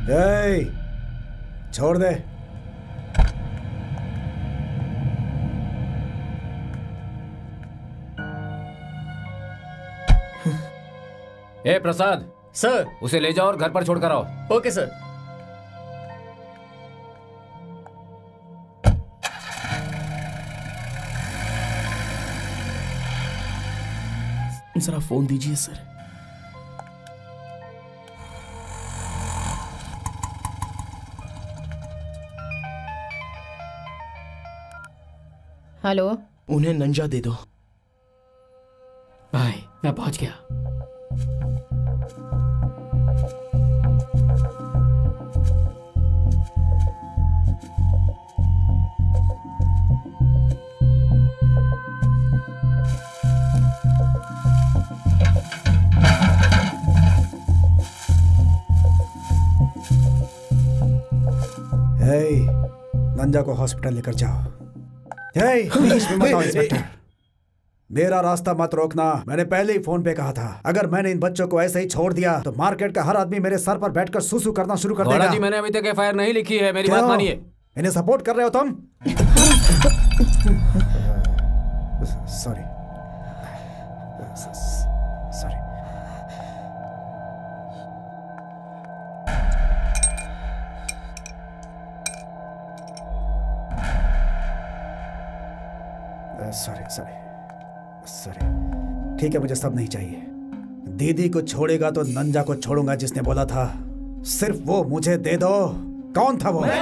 ए, छोड़ दे। ए प्रसाद, सर उसे ले जाओ और घर पर छोड़कर आओ। Okay sir. जरा फोन दीजिए सर। हेलो, उन्हें नंजा दे दो। भाई मैं पहुंच गया। नंजा को हॉस्पिटल लेकर जाओ। बीच में मत आओ इंस्पेक्टर। मेरा रास्ता मत रोकना। मैंने पहले ही फोन पे कहा था, अगर मैंने इन बच्चों को ऐसे ही छोड़ दिया तो मार्केट का हर आदमी मेरे सर पर बैठकर सूसू करना शुरू कर देगा। जी, मैंने अभी तक एफआईआर नहीं लिखी है, मेरी बात मानिए। इन्हें सपोर्ट कर रहे हो तुम? Sorry sorry. Sorry sorry sorry. ठीक है, मुझे सब नहीं चाहिए। दीदी को छोड़ेगा तो नंजा को छोड़ूंगा जिसने बोला था। सिर्फ वो मुझे दे दो। कौन था वो?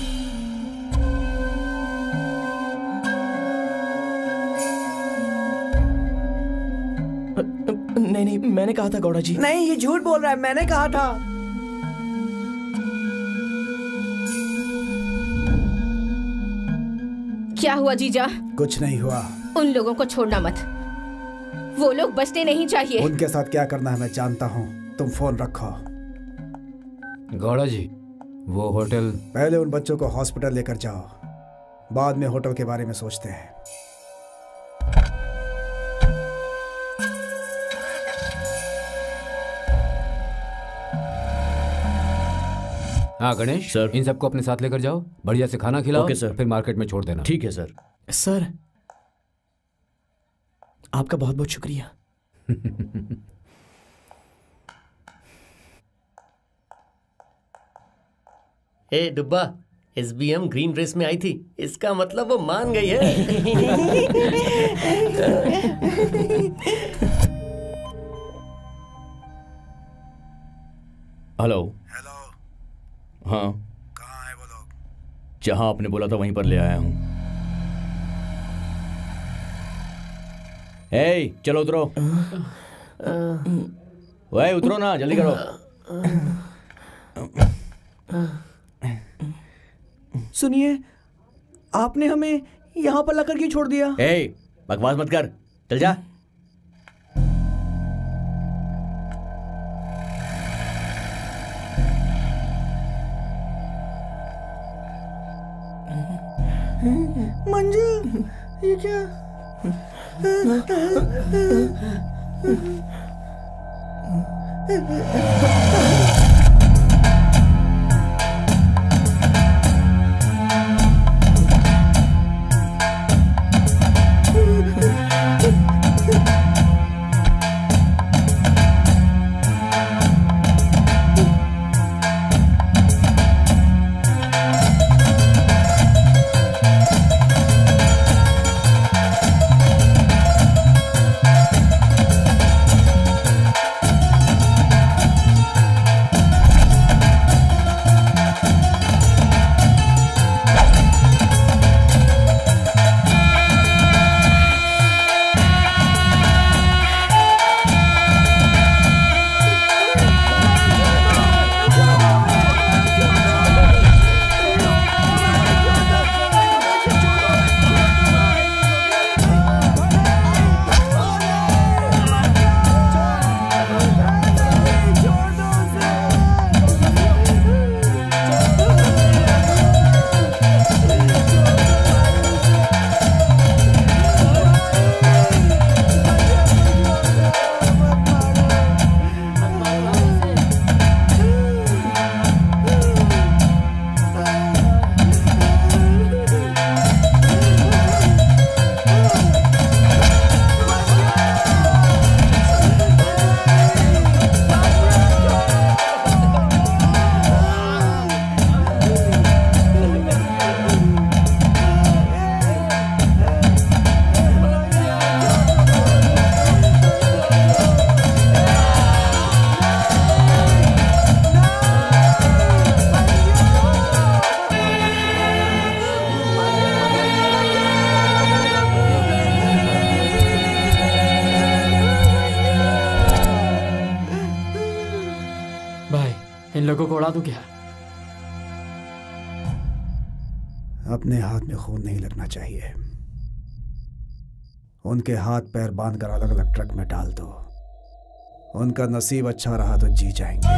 नहीं, मैंने कहा था गौड़ा जी। नहीं, ये झूठ बोल रहा है, मैंने कहा था। क्या हुआ जीजा? कुछ नहीं हुआ। उन लोगों को छोड़ना मत, वो लोग बचने नहीं चाहिए। उनके साथ क्या करना है मैं जानता हूँ। तुम फोन रखो। गौड़ा जी, वो होटल। पहले उन बच्चों को हॉस्पिटल लेकर जाओ, बाद में होटल के बारे में सोचते हैं। हाँ गणेश सर, इन सबको अपने साथ लेकर जाओ, बढ़िया से खाना खिलाओ। Okay sir. फिर मार्केट में छोड़ देना। ठीक है सर। सर आपका बहुत बहुत शुक्रिया। ए डुब्बा, SBM ग्रीन ड्रेस में आई थी, इसका मतलब वो मान गई है। हेलो। हाँ, कहाँ है वो लोग? जहां आपने बोला था वहीं पर ले आया हूं। ए, चलो उतरो। वही उतरो ना, जल्दी करो। सुनिए, आपने हमें यहाँ पर लाकर क्यों छोड़ दिया? ए, बकवास मत कर, चल जा। मंजू, ये क्या? लोगों को उड़ा दूं क्या? अपने हाथ में खून नहीं लगना चाहिए। उनके हाथ पैर बांधकर अलग अलग ट्रक में डाल दो। उनका नसीब अच्छा रहा तो जी जाएंगे।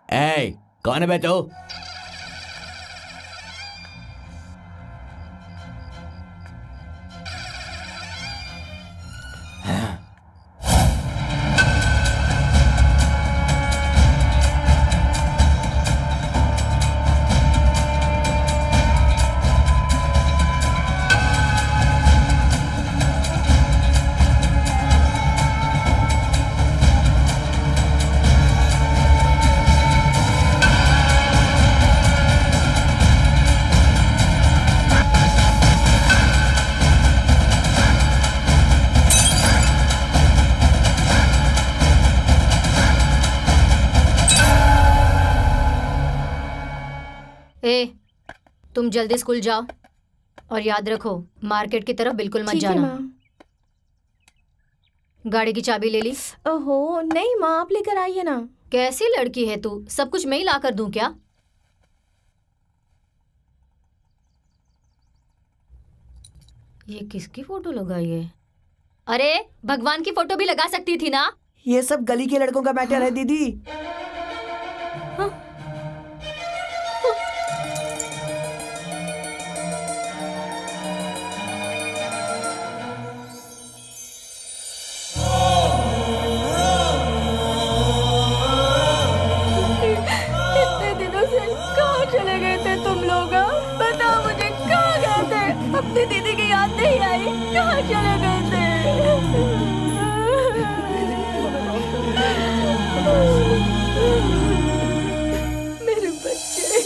ए, कौन है बे तू? तुम जल्दी स्कूल जाओ और याद रखो मार्केट की तरफ बिल्कुल मत जाना। गाड़ी की चाबी ले ली? ओहो नहीं माँ, आप लेकर आइए ना। कैसी लड़की है तू, सब कुछ मैं ही ला कर दूं क्या? ये किसकी फोटो लगाई है? अरे भगवान की फोटो भी लगा सकती थी ना। ये सब गली के लड़कों का मैटर है दीदी। हाँ? अपनी दीदी की याद नहीं आई, कहाँ चले गए थे? मेरे बच्चे।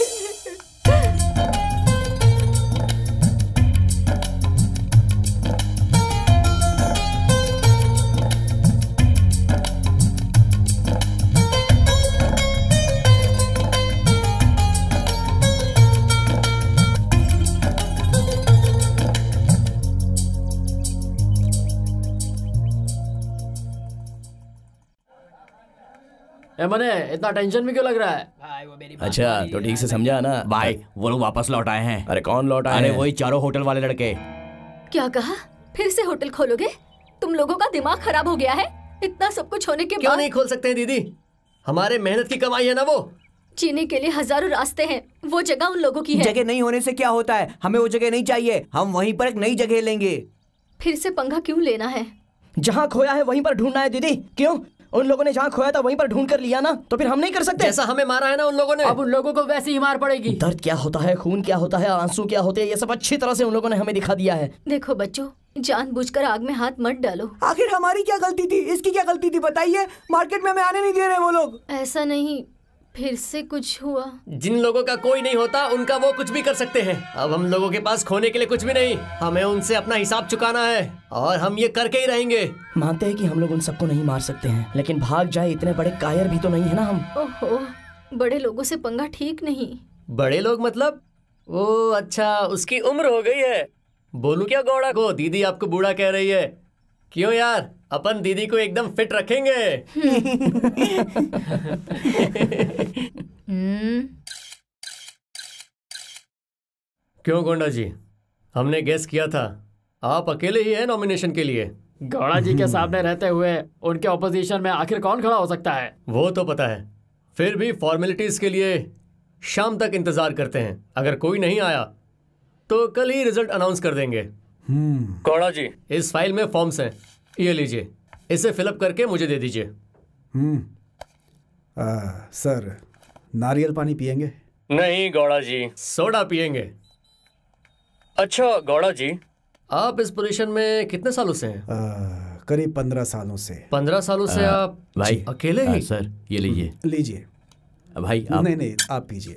मने इतना टेंशन भी क्यों लग रहा है? अच्छा तो ठीक से समझा ना भाई, वो लोग वापस लौट आए हैं। अरे कौन लौट आए? अरे वही चारों होटल वाले लड़के। क्या कहा? फिर से होटल खोलोगे? तुम लोगों का दिमाग खराब हो गया है? इतना सब कुछ होने के बाद क्यों नहीं खोल सकते हैं दीदी? हमारे मेहनत की कमाई है ना वो। जीने के लिए हजारों रास्ते हैं, वो जगह उन लोगों की है। जगह नहीं होने से क्या होता है? हमें वो जगह नहीं चाहिए, हम वहीं पर एक नई जगह लेंगे। फिर से पंगा क्यों लेना है? जहाँ खोया है वहीं पर ढूंढना है दीदी। क्यों? उन लोगों ने जहाँ खोया था वहीं पर ढूंढ कर लिया ना, तो फिर हम नहीं कर सकते? जैसा हमें मारा है ना उन लोगों ने, अब उन लोगों को वैसी ही मार पड़ेगी। दर्द क्या होता है, खून क्या होता है, आंसू क्या होते हैं, ये सब अच्छी तरह से उन लोगों ने हमें दिखा दिया है। देखो बच्चों, जानबूझकर आग में हाथ मत डालो। आखिर हमारी क्या गलती थी? इसकी क्या गलती थी बताइए? मार्केट में हमें आने नहीं दे रहे वो लोग। ऐसा नहीं, फिर से कुछ हुआ। जिन लोगों का कोई नहीं होता उनका वो कुछ भी कर सकते हैं। अब हम लोगों के पास खोने के लिए कुछ भी नहीं, हमें उनसे अपना हिसाब चुकाना है और हम ये करके ही रहेंगे। मानते हैं कि हम लोग उन सबको नहीं मार सकते हैं, लेकिन भाग जाए इतने बड़े कायर भी तो नहीं है ना हम। ओहो, बड़े लोगों से पंगा ठीक नहीं। बड़े लोग मतलब? ओ अच्छा, उसकी उम्र हो गई है। बोलूं क्या गौड़ा को, दीदी आपको बूढ़ा कह रही है। क्यों यार, अपन दीदी को एकदम फिट रखेंगे। क्यों गोंडा जी, हमने गेस किया था आप अकेले ही हैं नॉमिनेशन के लिए। गौड़ा जी के सामने रहते हुए उनके ऑपोजिशन में आखिर कौन खड़ा हो सकता है? वो तो पता है, फिर भी फॉर्मेलिटीज के लिए शाम तक इंतजार करते हैं। अगर कोई नहीं आया तो कल ही रिजल्ट अनाउंस कर देंगे। गौड़ा जी, इस फाइल में फॉर्म्स हैं, ये लीजिए, इसे फिलअप करके मुझे दे दीजिए। सर, नारियल पानी पिएंगे? नहीं गौड़ा जी, सोडा पिएंगे। अच्छा गौड़ा जी, आप इस पोजीशन में कितने सालों से हैं? करीब 15 सालों से। 15 सालों से आप भाई अकेले ही? सर ये लीजिए। लीजिए भाई आप। नहीं आप पीजिए।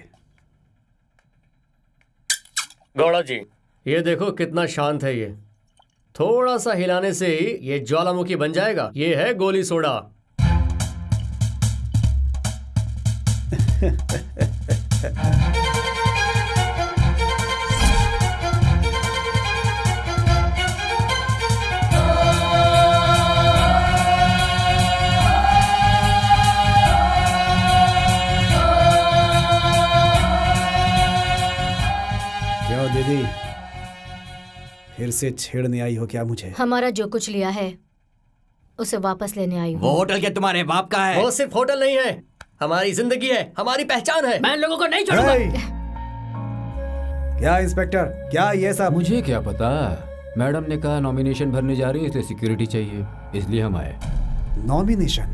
गौड़ा जी, ये देखो कितना शांत है ये, थोड़ा सा हिलाने से ही ये ज्वालामुखी बन जाएगा। ये है गोली सोडा। क्यों दीदी, फिर से छेड़ने आई हो क्या मुझे? हमारा जो कुछ लिया है उसे वापस लेने आई हूँ। वो होटल क्या तुम्हारे बाप का है? वो सिर्फ होटल नहीं है, हमारी जिंदगी है, हमारी पहचान है। मैं इन लोगों को नहीं छोड़ूंगा। क्या इंस्पेक्टर, क्या ये सब? मुझे क्या पता, मैडम ने कहा नॉमिनेशन भरने जा रही है इसलिए सिक्योरिटी चाहिए, इसलिए हम आए। नॉमिनेशन?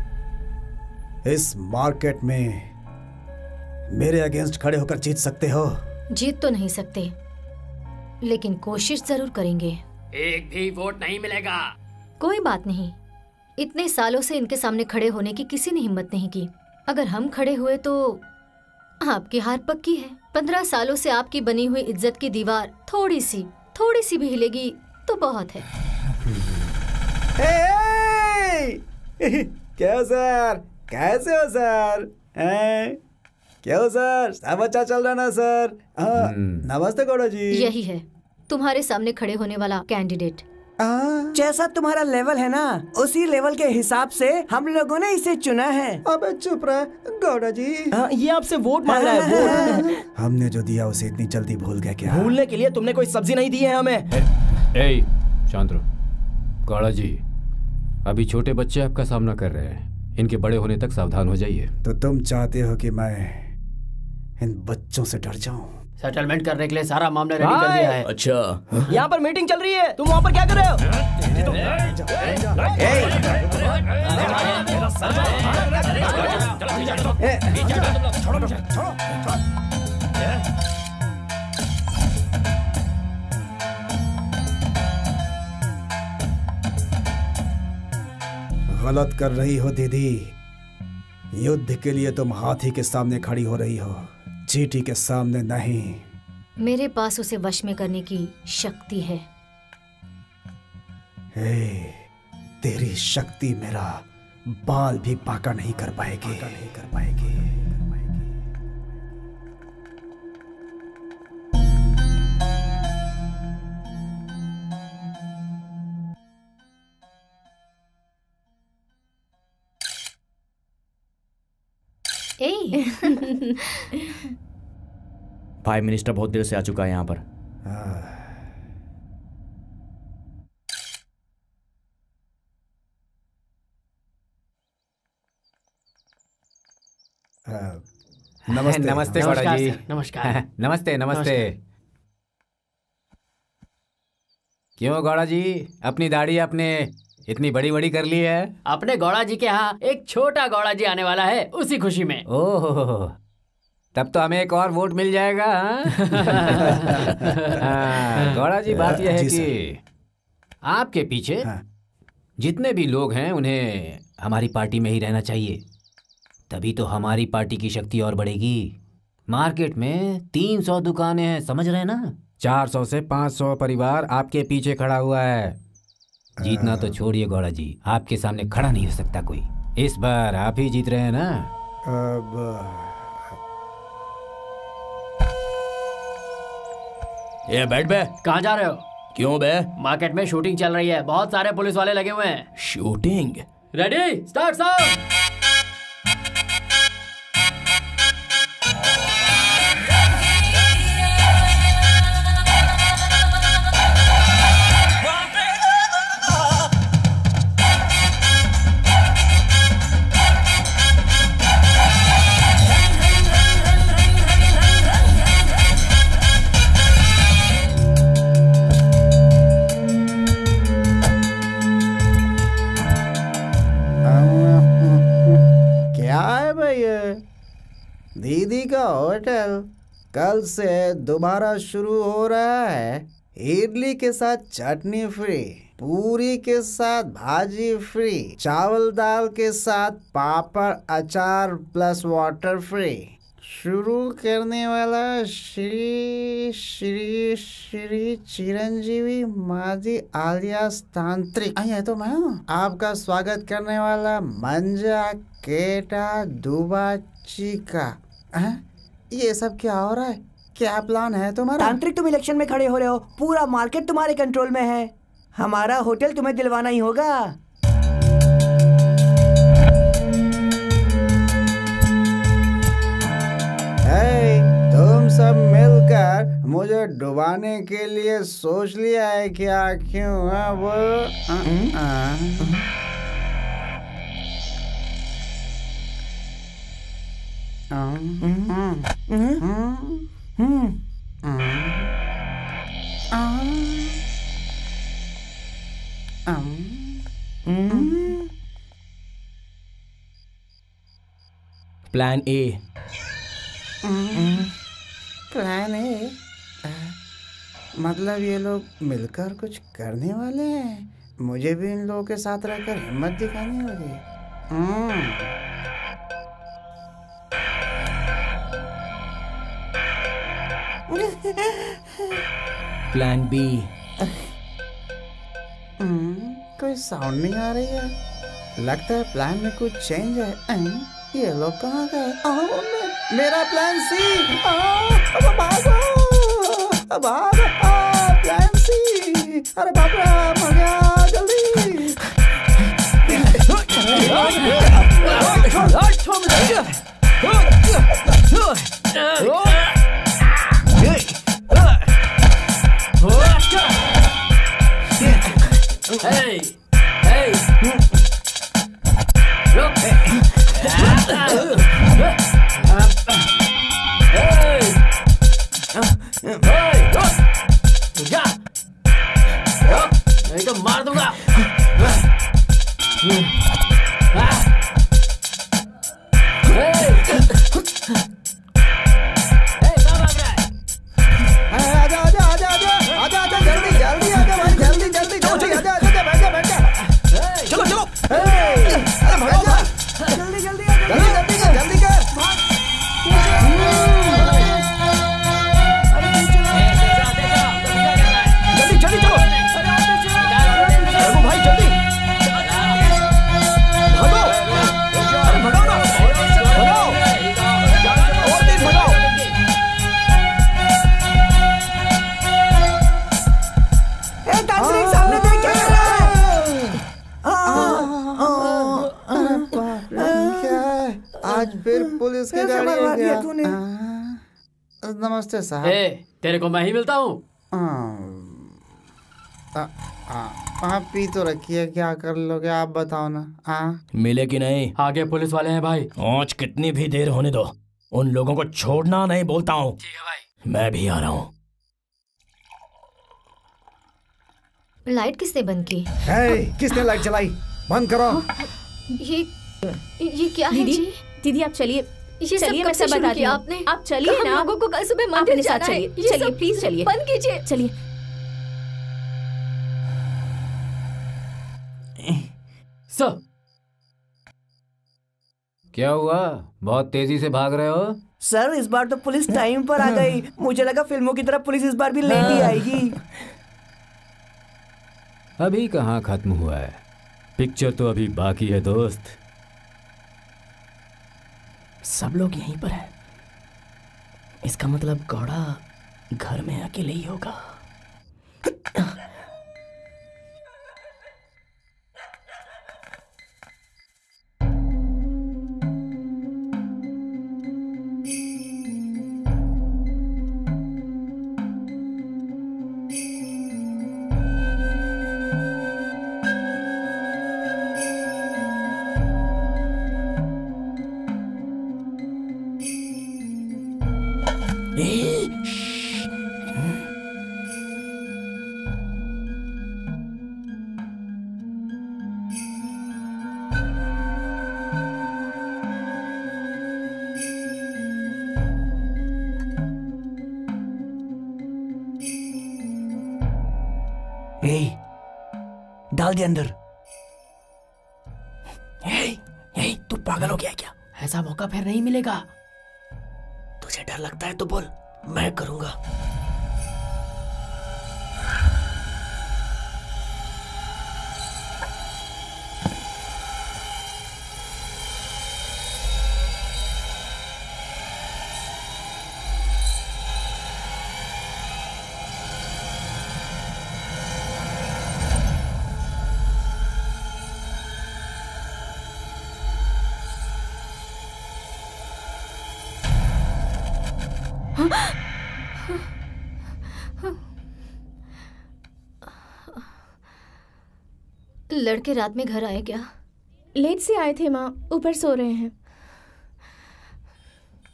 इस मार्केट में मेरे अगेंस्ट खड़े होकर जीत सकते हो? जीत तो नहीं सकते, लेकिन कोशिश जरूर करेंगे। एक भी वोट नहीं मिलेगा। कोई बात नहीं, इतने सालों से इनके सामने खड़े होने की किसी ने हिम्मत नहीं की। अगर हम खड़े हुए तो आपकी हार पक्की है। 15 सालों से आपकी बनी हुई इज्जत की दीवार थोड़ी सी भी हिलेगी तो बहुत है। क्या सर, कैसे हो सर? क्या हो सर, सब अच्छा चल रहा ना सर? नमस्ते गौड़ा जी। यही है तुम्हारे सामने खड़े होने वाला कैंडिडेट। जैसा तुम्हारा लेवल है ना, उसी लेवल के हिसाब से हम लोगों ने इसे चुना है। अबे चुप रहा गौड़ा जी। ये आपसे वोट मांग रहा है, वोट। हमने जो दिया उसे इतनी जल्दी भूल गए क्या? भूलने के लिए तुमने कोई सब्जी नहीं दी है हमें। ए, शांत रहो। गौड़ा जी, अभी छोटे बच्चे आपका सामना कर रहे हैं, इनके बड़े होने तक सावधान हो जाइए। तो तुम चाहते हो कि मैं इन बच्चों से डर जाऊं? सेटलमेंट करने के लिए सारा मामला रेडी कर दिया है। अच्छा, यहाँ पर मीटिंग चल रही है, तुम वहाँ पर क्या कर रहे हो? गलत कर रही हो दीदी। युद्ध के लिए तुम हाथी के सामने खड़ी हो रही हो, चींटी के सामने नहीं। मेरे पास उसे वश में करने की शक्ति है। तेरी शक्ति मेरा बाल भी बांका नहीं कर पाएगी। प्राइम मिनिस्टर बहुत देर से आ चुका है यहाँ पर। नमस्ते। नमस्ते गौड़ा जी। नमस्कार। नमस्ते नमस्ते। क्यों गौड़ा जी, अपनी दाढ़ी आपने इतनी बड़ी बड़ी कर ली है? अपने गौड़ा जी के यहाँ एक छोटा गौड़ा जी आने वाला है, उसी खुशी में। ओह, तब तो हमें एक और वोट मिल जाएगा। गौड़ा जी, बात यह है कि आपके पीछे जितने भी लोग हैं उन्हें हमारी पार्टी में ही रहना चाहिए, तभी तो हमारी पार्टी की शक्ति और बढ़ेगी। मार्केट में 300 दुकानें हैं, समझ रहे हैं ना? 400 से 500 परिवार आपके पीछे खड़ा हुआ है। जीतना तो छोड़िए गौड़ा जी, आपके सामने खड़ा नहीं हो सकता कोई। इस बार आप ही जीत रहे हैं ना? ये बैठ बे। कहाँ जा रहे हो? क्यों बे? मार्केट में शूटिंग चल रही है, बहुत सारे पुलिस वाले लगे हुए हैं। शूटिंग? Ready, start sound. दीदी का होटल कल से दोबारा शुरू हो रहा है। इडली के साथ चटनी फ्री, पूरी के साथ भाजी फ्री, चावल दाल के साथ पापड़ अचार प्लस वाटर फ्री। शुरू करने वाला श्री श्री श्री चिरंजीवी माजी आलियास तांत्रिक। ये तो मैं हूँ। आपका स्वागत करने वाला मंजा केटा दुबा चिका। ये सब क्या हो रहा है? क्या प्लान है तुम्हारा? तांत्रिक, तुम इलेक्शन में खड़े हो रहे हो, पूरा मार्केट तुम्हारे कंट्रोल में है, हमारा होटल तुम्हें दिलवाना ही होगा। तुम सब मिलकर मुझे डुबाने के लिए सोच लिया है क्या? क्यों? वो प्लान ए। Plan A? मतलब ये लोग मिलकर कुछ करने वाले हैं। मुझे भी इन लोगों के साथ रहकर हिम्मत दिखानी होगी। Plan B. कोई साउंड नहीं आ रही है। लगता है प्लान में कुछ चेंज है। ये लोग कहाँ गए? मेरा प्लान सी। भागो भागो, प्लान सी। अरे बाप रे, मर गया, जल्दी। Hey! Hey! Look! नहीं तो मार दूंगा। पुलिस की गाड़ी आ गया तूने। नमस्ते साहब। तेरे को मैं ही मिलता हूँ। आप पी तो रखी है, क्या कर लोगे आप बताओ ना। मिले कि नहीं? आगे पुलिस वाले हैं भाई। आज कितनी भी देर होने दो, उन लोगों को छोड़ना नहीं बोलता हूँ। ठीक है भाई। मैं भी आ रहा हूँ। लाइट किसने बंद की? किसने लाइट जलाई? बंद करो। ये क्या है जी? दीदी आप चलिए, चलिए मैं सब बताती हूँ। आपने आप चलिए ना। लोगों को कल सुबह मंदिर जाना है। चलिए प्लीज चलिए, बंद कीजिए। चलिए। सर क्या हुआ? बहुत तेजी से भाग रहे हो? सर इस बार तो पुलिस टाइम पर आ गई। मुझे लगा फिल्मों की तरह पुलिस इस बार भी लेट ही आएगी। अभी कहाँ खत्म हुआ है, पिक्चर तो अभी बाकी है दोस्त। सब लोग यहीं पर हैं। इसका मतलब गौड़ा घर में अकेले ही होगा। डाल दे अंदर। तू पागल हो गया क्या? ऐसा मौका फिर नहीं मिलेगा। तुझे डर लगता है तो बोल, मैं करूंगा। लड़के रात में घर आए क्या? लेट से आए थे माँ, ऊपर सो रहे हैं।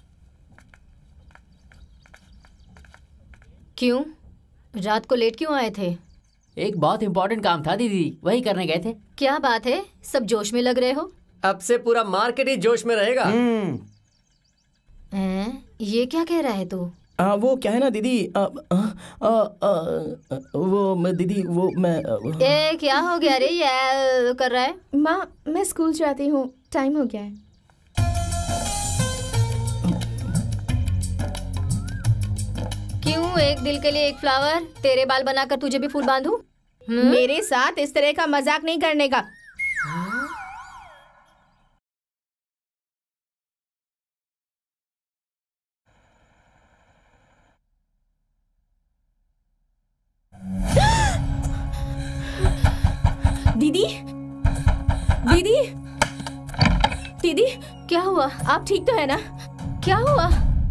क्यों? रात को लेट क्यों आए थे? एक बहुत इम्पोर्टेंट काम था दीदी, वही करने गए थे। क्या बात है, सब जोश में लग रहे हो? अब से पूरा मार्केट ही जोश में रहेगा। ये क्या कह रहा है तू? वो क्या है ना दीदी, वो दीदी वो मैं क्या हो गया रे, ये कर रहा है? माँ मैं स्कूल जाती हूँ, टाइम हो गया है। क्यों एक दिल के लिए एक फ्लावर? तेरे बाल बनाकर तुझे भी फूल बांधूं? मेरे साथ इस तरह का मजाक नहीं करने का। दीदी दीदी दीदी, क्या हुआ? आप ठीक तो है ना? क्या हुआ?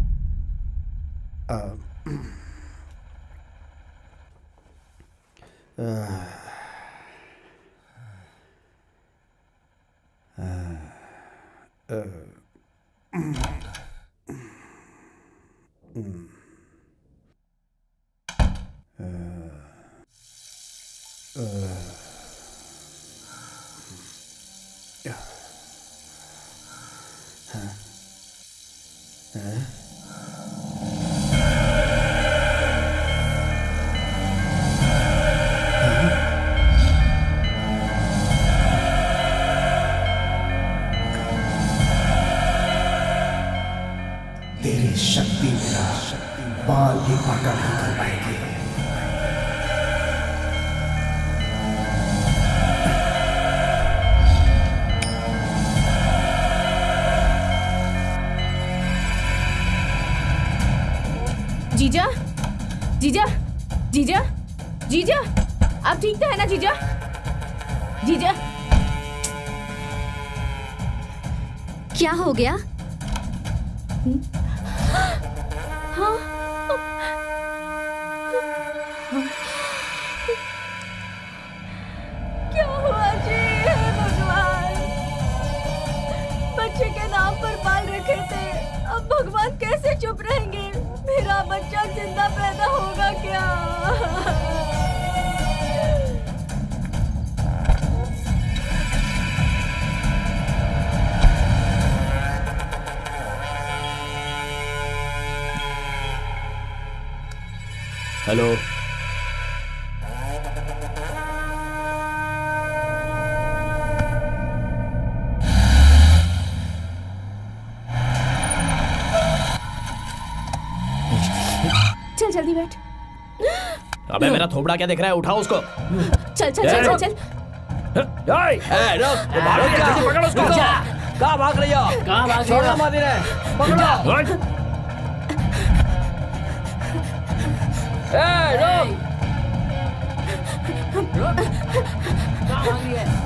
तेरी शक्ति मेरा बाल भी पाका नहीं कर पाएगी। जीजा जीजा जीजा जीजा, आप ठीक तो है ना जीजा? जीजा क्या हो गया? हाँ क्या हुआ जी? भगवान, बच्चे के नाम पर बाल रखे थे, अब भगवान कैसे चुप रहेंगे? मेरा बच्चा जिंदा पैदा होगा क्या? हेलो, चल जल्दी बैठ। अबे मेरा थोबड़ा क्या देख रहा है? उठाओ उसको। चल चल चल चल चल। पकड़ो उसको। कहाँ भाग रही हो? कहाँ भाग रही हो? छोड़ो मत इन्हें, पकड़ो। रुक। कहाँ भाग रही है?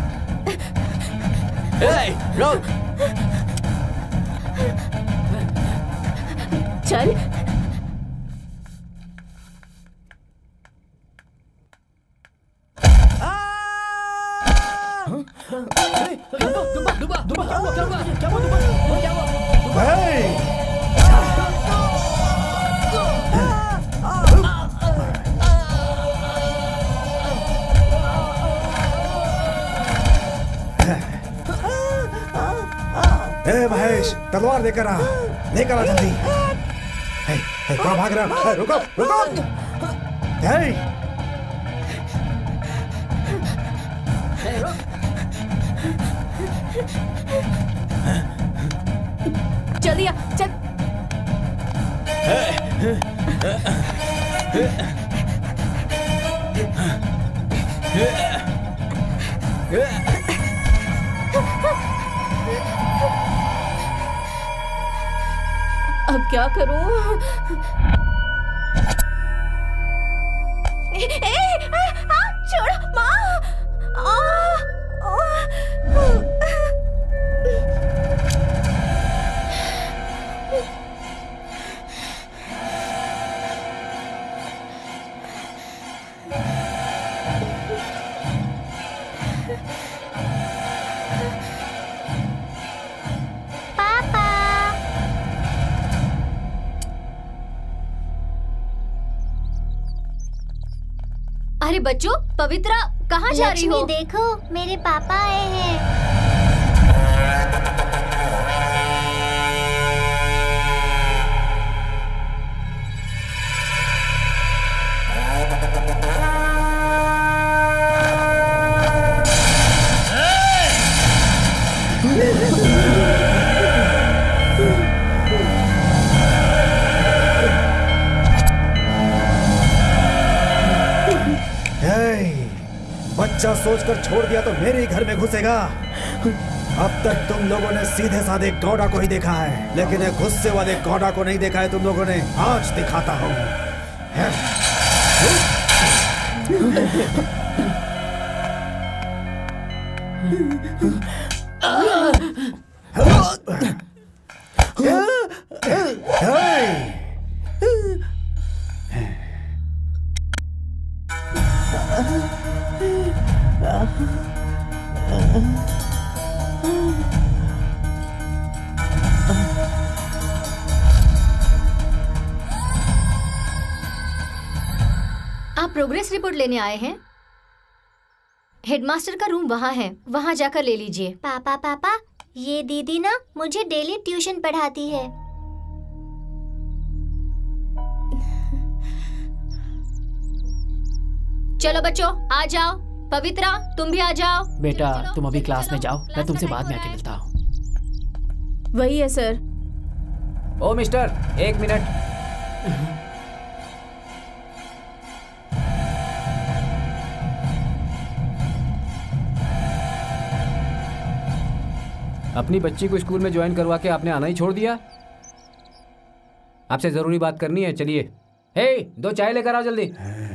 रुक। चल। महेश, तलवार लेकर आ, लेकर आ जल्दी। कहाँ भाग रहा? रुको रुको। जल्दी आ, चल। अब क्या करूं? छोड़ो माँ। अरे बच्चों, पवित्रा कहाँ जा रही हो? देखो, मेरे पापा आए हैं। बच्चा सोचकर छोड़ दिया तो मेरे ही घर में घुसेगा। अब तक तुम लोगों ने सीधे साधे गौड़ा को ही देखा है, लेकिन एक गुस्से वाले गौड़ा को नहीं देखा है तुम लोगों ने। आज दिखाता हूँ। आप प्रोग्रेस रिपोर्ट लेने आए हैं? हेडमास्टर का रूम वहाँ है, वहाँ जाकर ले लीजिए। पापा पापा, ये दीदी ना मुझे डेली ट्यूशन पढ़ाती है। चलो बच्चों, आ जाओ। पवित्रा, तुम भी आ जाओ। बेटा, तुम अभी क्लास में जाओ, मैं तुमसे बाद में आके मिलता हूँ। वही है सर। ओ मिस्टर, 1 मिनट। अपनी बच्ची को स्कूल में ज्वाइन करवा के आपने आना ही छोड़ दिया। आपसे जरूरी बात करनी है, चलिए। हे, 2 चाय लेकर आओ जल्दी।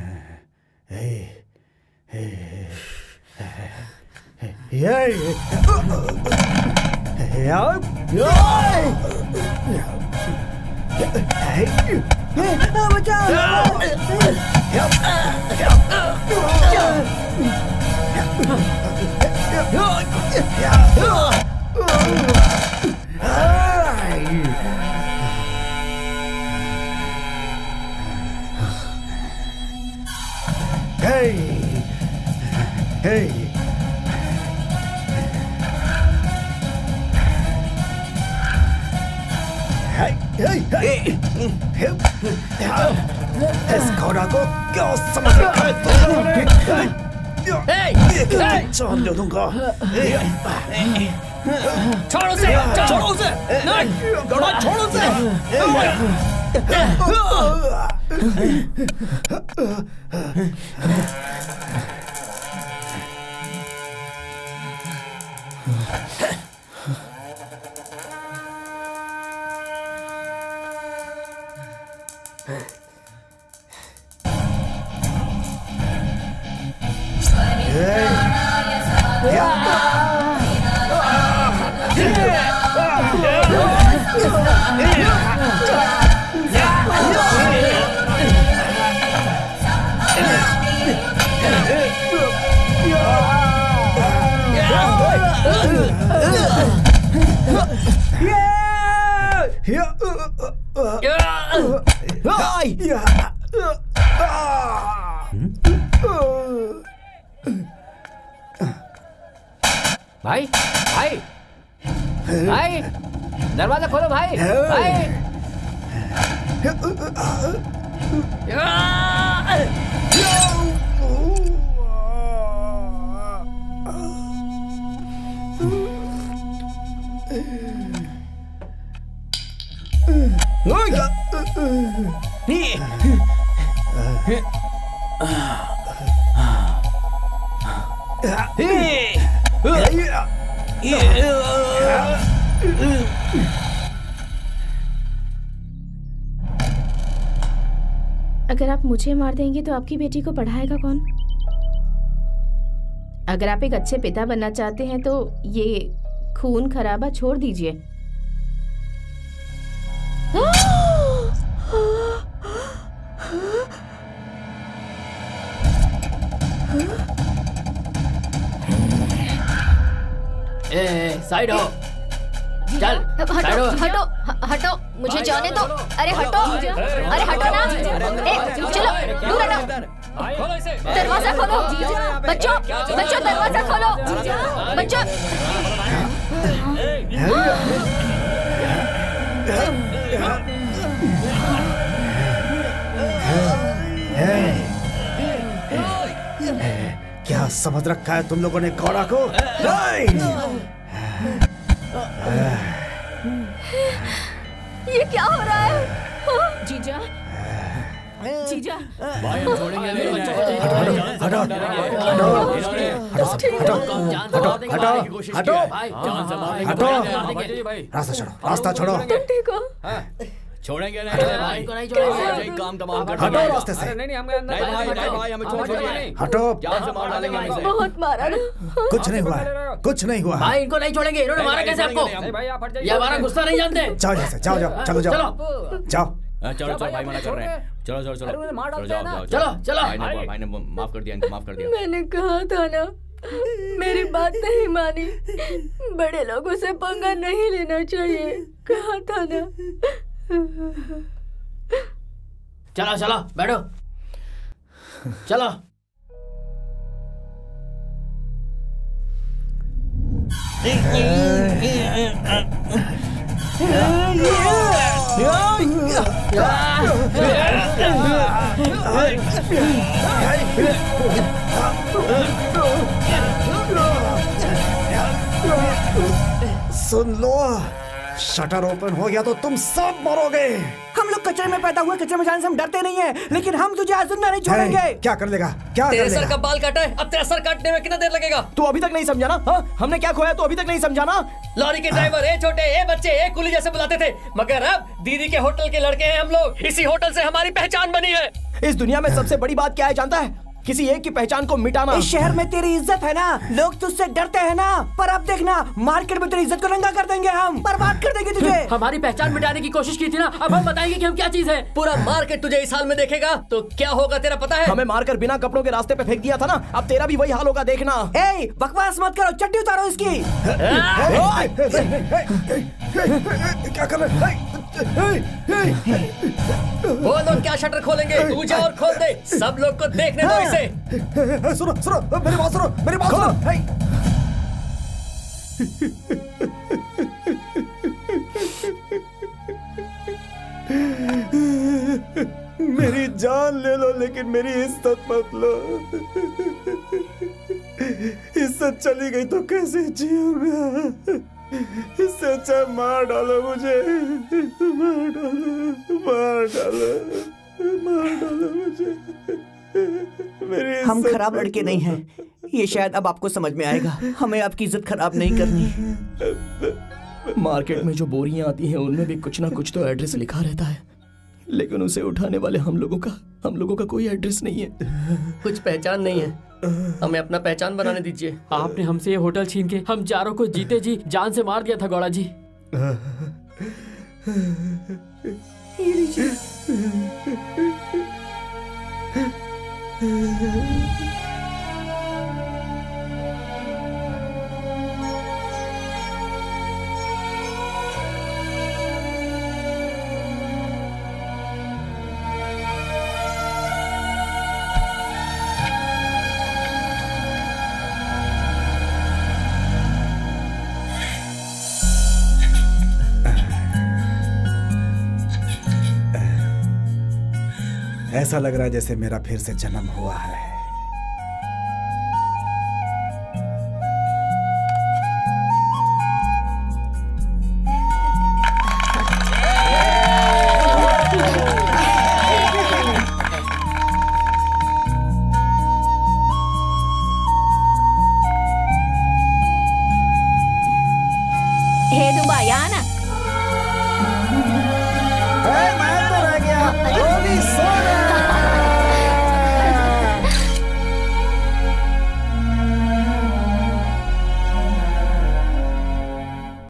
इस घोड़ा को क्यों समझ जान दे दूंगा। छोड़ो उसे, छोड़ो उसे, नहीं, घोड़ा छोड़ो उसे। भाई, भाई, भाई, दरवाजा खोलो भाई, भाई। अगर आप मुझे मार देंगे तो आपकी बेटी को पढ़ाएगा कौन? अगर आप एक अच्छे पिता बनना चाहते हैं तो ये खून खराबा छोड़ दीजिए। साइड हो, चल, हटो, हटो, हटो, मुझे जाने दो। अरे हटो, अरे हटो ना। चलो, दूर हटो। खोलो इसे। दरवाजा खोलो बच्चों, बच्चों दरवाजा खोलो बच्चों। क्या समझ रखा है तुम लोगों ने गौड़ा को? ये क्या हो रहा है? जीजा, जीजा, भाई हम छोड़ेंगे नहीं। हटो रास्ता छोड़ो, रास्ता छोड़ो। ठीक हो? छोड़ेंगे नहीं भाई, काम तमाम कर। हटो रास्ते से। नहीं भाई हमें छोड़ दीजिए। हटो। जान से मार डालेंगे हम इसे। बहुत मारा ना। कुछ नहीं हुआ, कुछ नहीं हुआ। भाई इनको नहीं छोड़ेंगे। इन्होंने मारा कैसे आपको? ये हमारा गुस्सा नहीं जानते। जाओ जैसे, जाओ जाओ, चलो जाओ जाओ। चलो भाई मना कर रहे हैं। चलो जाओ भाई ने माफ कर दिया, इनको माफ कर दिया। मैंने कहा था ना, मेरी बात नहीं मानी। बड़े लोगों से पंगा नहीं लेना चाहिए, कहा था ना। चलो बैठो। चलो सुन लो, शटर ओपन हो गया तो तुम सब मरोगे। हम लोग कचरे में पैदा हुए, कचरे में जाने से हम डरते नहीं है, लेकिन हम तुझे आज जिंदा नहीं छोड़ेंगे। क्या कर लेगा? क्या तेरे कर लेगा? सर का बाल काटा है, अब तेरा सर काटने में कितना देर लगेगा? तू अभी तक नहीं समझा ना? हाँ? हमने क्या खोया तो अभी तक नहीं समझा ना? लॉरी के ड्राइवर, ए छोटे, ए बच्चे, ए कुली जैसे बुलाते थे, मगर अब दीदी के होटल के लड़के हैं हम लोग। इसी होटल से हमारी पहचान बनी है। इस दुनिया में सबसे बड़ी बात क्या है जानता है? किसी एक की पहचान को मिटाना। इस शहर में तेरी इज्जत है ना, लोग तुझसे डरते हैं ना, पर अब देखना मार्केट में तेरी इज्जत को नंगा कर देंगे, हम बर्बाद कर देंगे तुझे। हमारी पहचान मिटाने की कोशिश की थी ना, अब हम बताएंगे कि हम क्या चीज है। पूरा मार्केट तुझे इस हाल में देखेगा तो क्या होगा तेरा पता है? हमें मारकर बिना कपड़ों के रास्ते पे फेंक दिया था ना, अब तेरा भी वही हाल होगा, देखना। ए, बकवास मत करो, चड्डी उतारो इसकी। क्या कर रहे? वो लोग क्या शटर खोलेंगे? तू जा और खोल दे, सब लोग को देखने दो इसे। सुनो सुनो, मेरी बात सुनो, मेरी बात सुनो। मेरी जान ले लो लेकिन मेरी इज्जत मत लो। इज्जत चली गई तो कैसे जीऊंगा? इससे अच्छा मार डालो मुझे, मार डालो, मार डालो, मार डालो मुझे। हम खराब लड़के नहीं हैं, ये शायद अब आपको समझ में आएगा। हमें आपकी इज्जत खराब नहीं करनी। मार्केट में जो बोरियां आती हैं उनमें भी कुछ ना कुछ तो एड्रेस लिखा रहता है, लेकिन उसे उठाने वाले हम लोगों का कोई एड्रेस नहीं है। कुछ पहचान नहीं है, हमें अपना पहचान बनाने दीजिए। आपने हमसे ये होटल छीन के हम चारों को जीते जी जान से मार दिया था गौड़ा जी। ऐसा लग रहा है जैसे मेरा फिर से जन्म हुआ है।